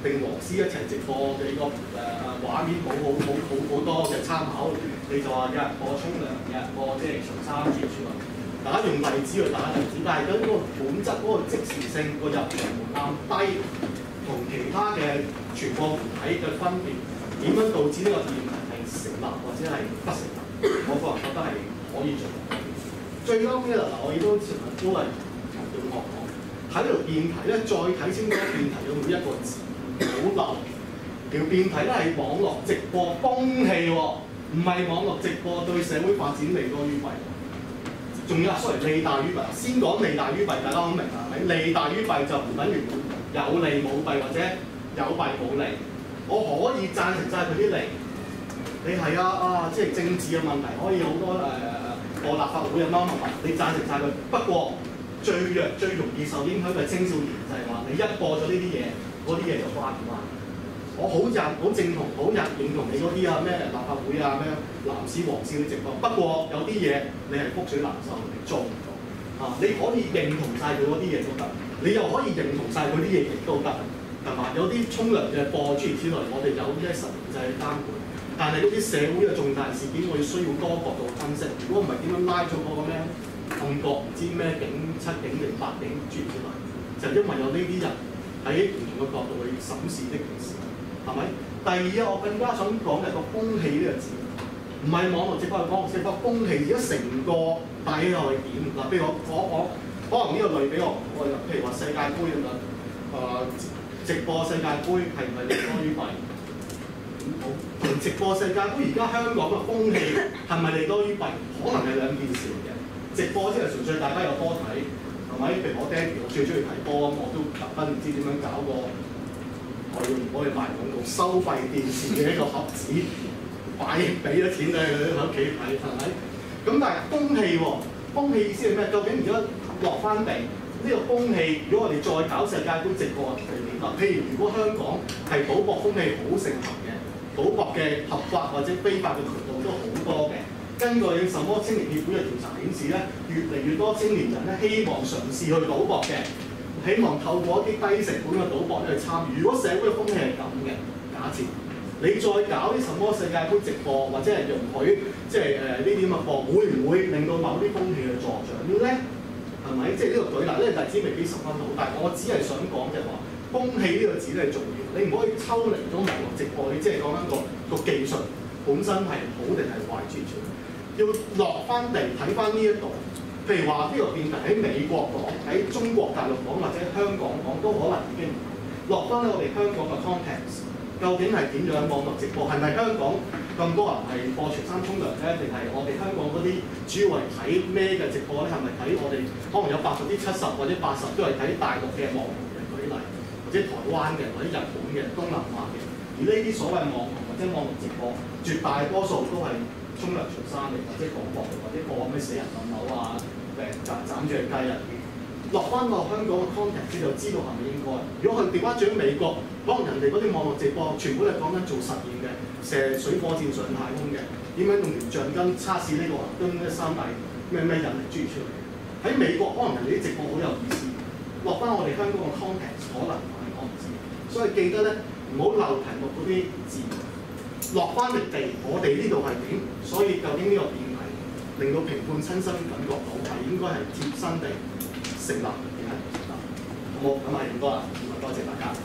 定黃絲一齊直播你個畫面好多嘅參考，你就話有人播沖涼，有人播即係除衫住出嚟，大家用例子去打例子，但係嗰個本質嗰個即時性個入場門檻低，同其他嘅傳播媒體嘅分別，點樣導致呢個議題係成立或者係不成立？我個人覺得係可以做到。最嬲尾啦，我亦都成日都係同同學講，睇條辯題咧，再睇清楚辯題嘅每一個字，唔好漏。條辯題咧係網絡直播風氣喎，唔係網絡直播對社會發展利多於弊。仲有利大於弊，先講利大於弊，大家好明係咪？利大於弊就唔等於有利冇弊，或者有弊冇利。我可以贊成晒佢啲利，你係即係政治嘅問題，可以好多過立法會嘅乜，你贊成晒佢。不過最容易受影響嘅青少年就係話，你一播咗呢啲嘢，嗰啲嘢就關唔關？我好正同，好認同你嗰啲咩立法會咩藍絲黃絲嘅直播。不過有啲嘢你係覆水難收，你做唔到你可以認同晒佢嗰啲嘢都得，你又可以認同晒佢啲嘢亦都得。係嘛？有啲沖涼嘅播諸如此類，我哋有啲實名制監管，但係嗰啲社會嘅重大事件，我哋需要多角度分析。如果唔係點樣拉咗嗰個咩暗角唔知咩警7警定8警諸如此類，就因為有呢啲人喺唔同嘅角度去審視呢件事，係咪？第二我更加想講嘅個風氣呢個字，唔係網絡直播，係網絡直播風氣，而家成個底係點？嗱，譬如我可能呢個類比我譬如話世界盃咁樣直播世界盃係唔係利多於弊？同直播世界盃而家香港嘅風氣係咪利多於弊？可能係兩件事嚟嘅。直播即係純粹大家有波睇，係咪？譬如我爹哋，我最中意睇波，我都特登唔知點樣搞個我哋賣廣告收費電視嘅一個盒子，俾咗錢俾佢喺屋企睇，係咪？咁但係風氣喎，風氣意思係咩？究竟而家落翻地？呢個風氣，如果我哋再搞世界盃直播係點啊？譬如如果香港係賭博風氣好盛行嘅，賭博嘅合法或者非法嘅渠道都好多嘅。根據什麼青年協會嘅調查顯示咧，越嚟越多青年人咧希望嘗試去賭博嘅，希望透過一啲低成本嘅賭博去參與。如果社會嘅風氣係咁嘅，假設你再搞啲什麼世界盃直播或者係容許即係呢啲咁嘅播，會唔會令到某啲風氣去助長咧？係咪？即係呢個舉例，呢個例子未必十分好，但係我只係想講就係話，風氣呢個字咧係重要，你唔可以抽離咗網絡直播，你即係講緊個技術本身係好定係壞處，要落翻地睇翻呢一度。譬如話呢個辯題喺美國講，喺中國大陸講或者香港講都可能已經落翻喺我哋香港嘅 context。究竟係點樣網絡直播？係咪香港咁多人係播除衫沖涼咧？定係我哋香港嗰啲主要係睇咩嘅直播咧？係咪睇我哋可能有70%或者80%都係睇大陸嘅網紅嘅舉例，或者台灣嘅，或者日本嘅東南亞嘅？而呢啲所謂網紅或者網絡直播，絕大多數都係沖涼除衫嚟，或者廣播或者播咩死人冧樓啊、斬住隻雞啊。落翻落香港嘅 context 就知道係咪應該。如果佢調翻轉美國，可能人哋嗰啲網絡直播全部係講緊做實驗嘅，射水火箭上太空嘅，點樣用條橡筋測試呢個跟咩三大咩引力諸如出嚟。喺美國可能人哋啲直播好有意思，落翻我哋香港嘅 context 可能我唔知。所以記得咧，唔好漏題目嗰啲字，落翻嚟地，我哋呢度係點？所以究竟呢個辯題令到評判親身感覺到係應該係貼身地成立定係唔成立？好冇？咁係咁多啦，多謝大家。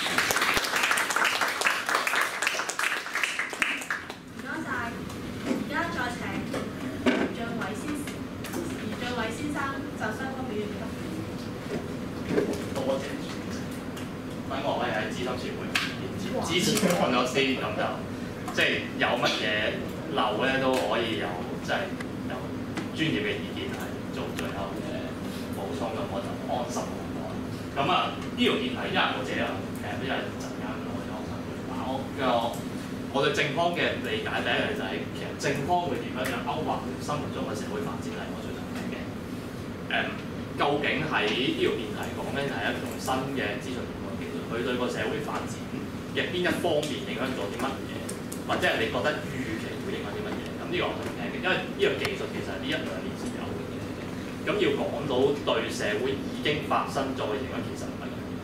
唔該晒，而家再請余將偉先生就相關表現發言。 多謝。咁我係喺資深傳媒之前講咗先，咁就即係有乜嘢漏咧都可以有，即係有專業嘅意見係做最後嘅補充，咁我就安心咁講。咁呢條議題，因為我自己又因為陣間我有想講，我對正方嘅理解第一樣就係其實正方會點樣勾畫生活中嘅社會發展係我最想聽嘅。究竟喺呢條辯題講咧，就係一種新嘅資訊傳播技術，佢對個社會發展嘅邊一方面影響咗啲乜嘢，或者係你覺得預期會影響啲乜嘢？咁呢個我想聽嘅，因為呢個技術其實係呢1-2年前有嘅嘢嚟嘅。咁要講到對社會已經發生咗嘅影響，其實唔係咁易嘅。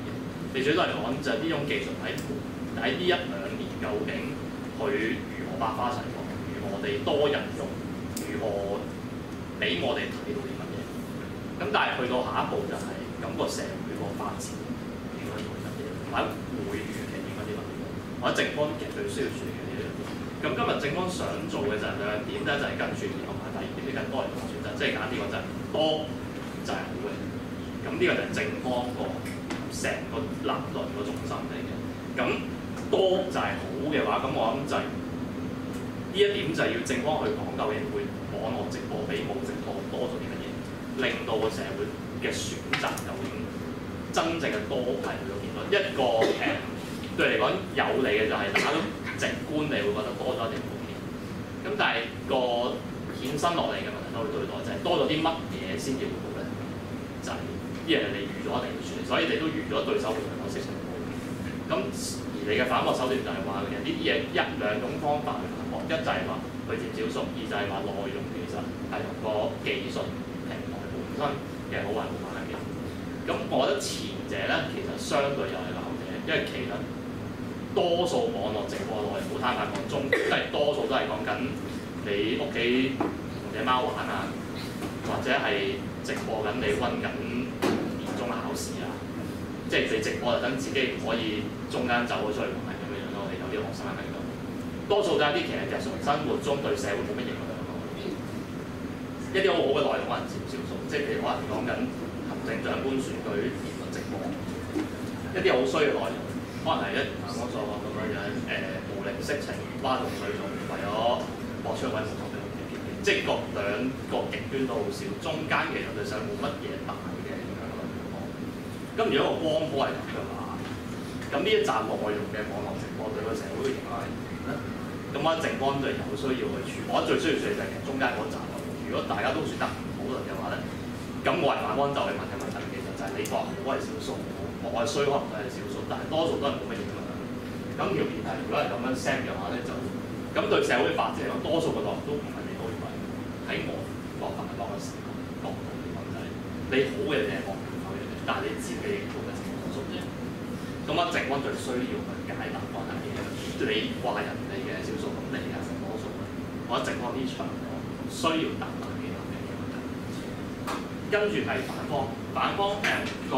你主要都係講就係呢種技術喺呢一兩年究竟佢如何百花齊放，如何我哋多人用，如何俾我哋睇到啲乜嘢。咁但係去到下一步就係咁個社會個發展應該做啲乜嘢，或者會預期應該啲乜嘢，或者政方其實最需要處理嘅呢兩點。咁今日政方想做嘅就係兩點，第一就係更全面同埋第二點啲更多元化選擇，即係簡單啲講就係多就係好嘅。咁呢個就係政方個成個立論個重心嚟嘅。咁多就係好嘅話，咁我諗就係呢一點就係要政方去講究竟會網絡直播比冇直播多咗啲乜嘢，令到個社會嘅選擇究竟真正嘅多係去到幾多？一個對嚟講有利嘅就係大家都直觀你會覺得多咗一定好啲。咁但係個衍生落嚟嘅問題都會對待，就係多咗啲乜嘢先至會好咧？就係呢樣嘢你預咗一定要處理，所以你都預咗對手會同我色情好。咁而你嘅反駁手段就係話其實呢啲嘢一兩種方法去反駁，一就係話去佔少數，二就係話內容其實係同個技術平台本身嘅好壞冇關係嘅。咁我覺得前者咧其實相對又係後者，因為其實多數網絡直播內容好坦白講中，即係多數都係講緊你屋企同隻貓玩啊，或者係直播緊你温緊年中考試啊。即係你直播就等自己唔可以中間走咗出去玩咁樣樣咯。我哋有啲學生喺度，多數都係啲其實日常生活中對社會冇乜影響咯。一啲好好嘅內容可能佔少數，即係譬如可能講緊行政長官選舉言論直播，一啲好衰嘅內容，可能係我所講咁樣樣無理色情、嘩眾取寵，為咗博出位冇錯嘅，即係各兩個極端都好少，中間其實對社會冇乜嘢大嘅影響咯。咁如果個光譜係咁嘅話，咁呢一集內容嘅網絡直播對個社會嘅影響係點咧？咁我政方就有需要去處理，我覺得最需要處理就係中間嗰集內容。如果大家都選擇唔討論嘅話咧，咁我係反方就去問嘅問題，其實就係你話好係少數，我係衰可能都係少數，但係多數都係冇乜影響。咁條議題如果係咁樣 set 嘅話咧，就咁對社會發展嚟講，多數嘅內容都唔係你好認為喺我落法律嘅時候角度嚟講就係你好嘅嘢我唔否認，但係你自己亦都係少數啫。咁啊，政方最需要去解答關係嘅，你話人哋嘅少數，咁你係多數嘅，我覺得政方呢場需要答埋幾答嘅問題。跟住係反方個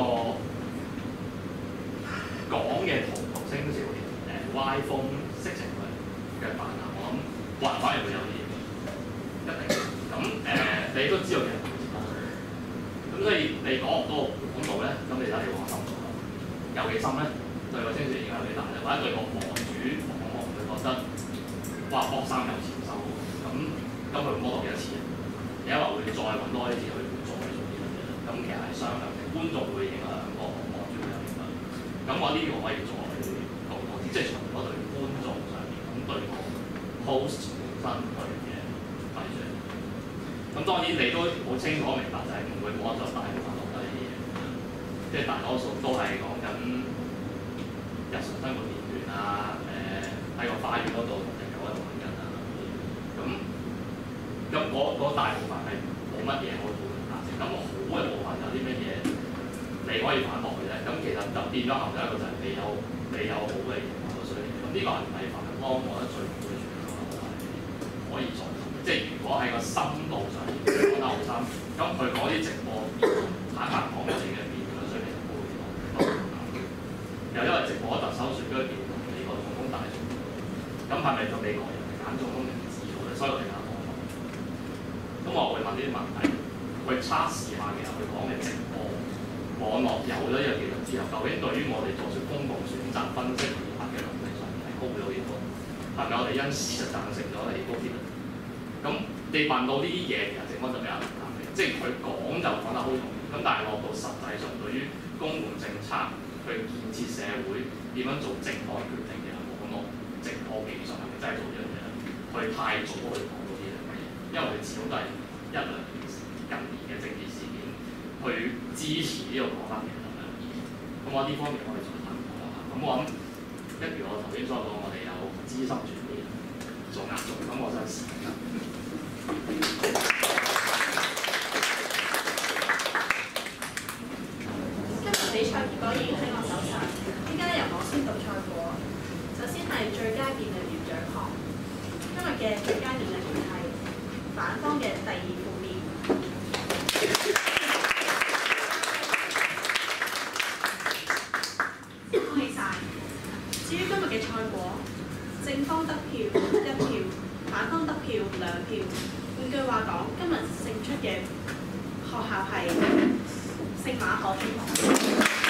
講嘅同青少年歪風色情嘅泛濫，我諗反而會有啲嘢，一定。咁你都知道嘅，咁所以你講唔多廣度咧，咁你就要講深度啦。有幾深咧？對個青少年影響有幾大咧？或者對個網主網絡會覺得哇博衫有錢收，咁佢摩落幾多錢？你一話會再揾多啲錢去再做啲乜嘢？咁其實係雙向嘅，觀眾會影響個網主會有影響。咁我呢個可以再講多啲，即係從嗰對觀眾上面，咁對個 host 本身對嘅費用。咁當然你都好清楚明白，就係唔會冇得再大部分落低啲嘢，即係大多數都係講緊日常生活片段啊，喺個花園嗰度同隻狗喺度玩緊啊，咁嗰大部分係冇乜嘢可以討論價值。咁好嘅部分有啲乜嘢你可以反駁嘅啫。咁其實就變咗後一個就係你有好嘅嘢我需要。咁呢個係唔係反方我覺得最好嘅處理方法係可以再諗。即係如果喺個深度上面講得好深，咁佢講啲直播坦白講我哋嘅辯論水平高啲咯。又因為直播特首選舉辯論美國總統大選，咁係咪做美國人揀總統定自由咧？所以我哋揀方法。咁我會問呢啲問題，去測試下其實佢講嘅直播網絡有咗呢個技術之後，究竟對於我哋做出公共選擇分析議題嘅能力上面係高咗幾多？係咪我哋因事實贊成咗你高啲咧？咁你問到呢啲嘢，其實政方就比較難答嘅，即係佢講就講得好容易，咁但係落到實際上對於公共政策去建設社會點樣做正確決定嘅網絡直播技術係咪真係做呢樣嘢咧？佢太早去講到呢樣嘢，因為佢始終都係一兩年近年嘅政治事件去支持呢個講法嘅咁樣。咁我呢方面我哋再探討下。咁我諗一如我頭先所講，我哋有資深傳媒做壓軸，咁我真係時間。 今日比賽結果已經喺我手上。 嘅最佳勉勵團係反方嘅第二負面。恭喜晒！至於今日嘅賽果，正方得票1票，反方得票2票。換句話講，今日勝出嘅學校係聖馬可中學。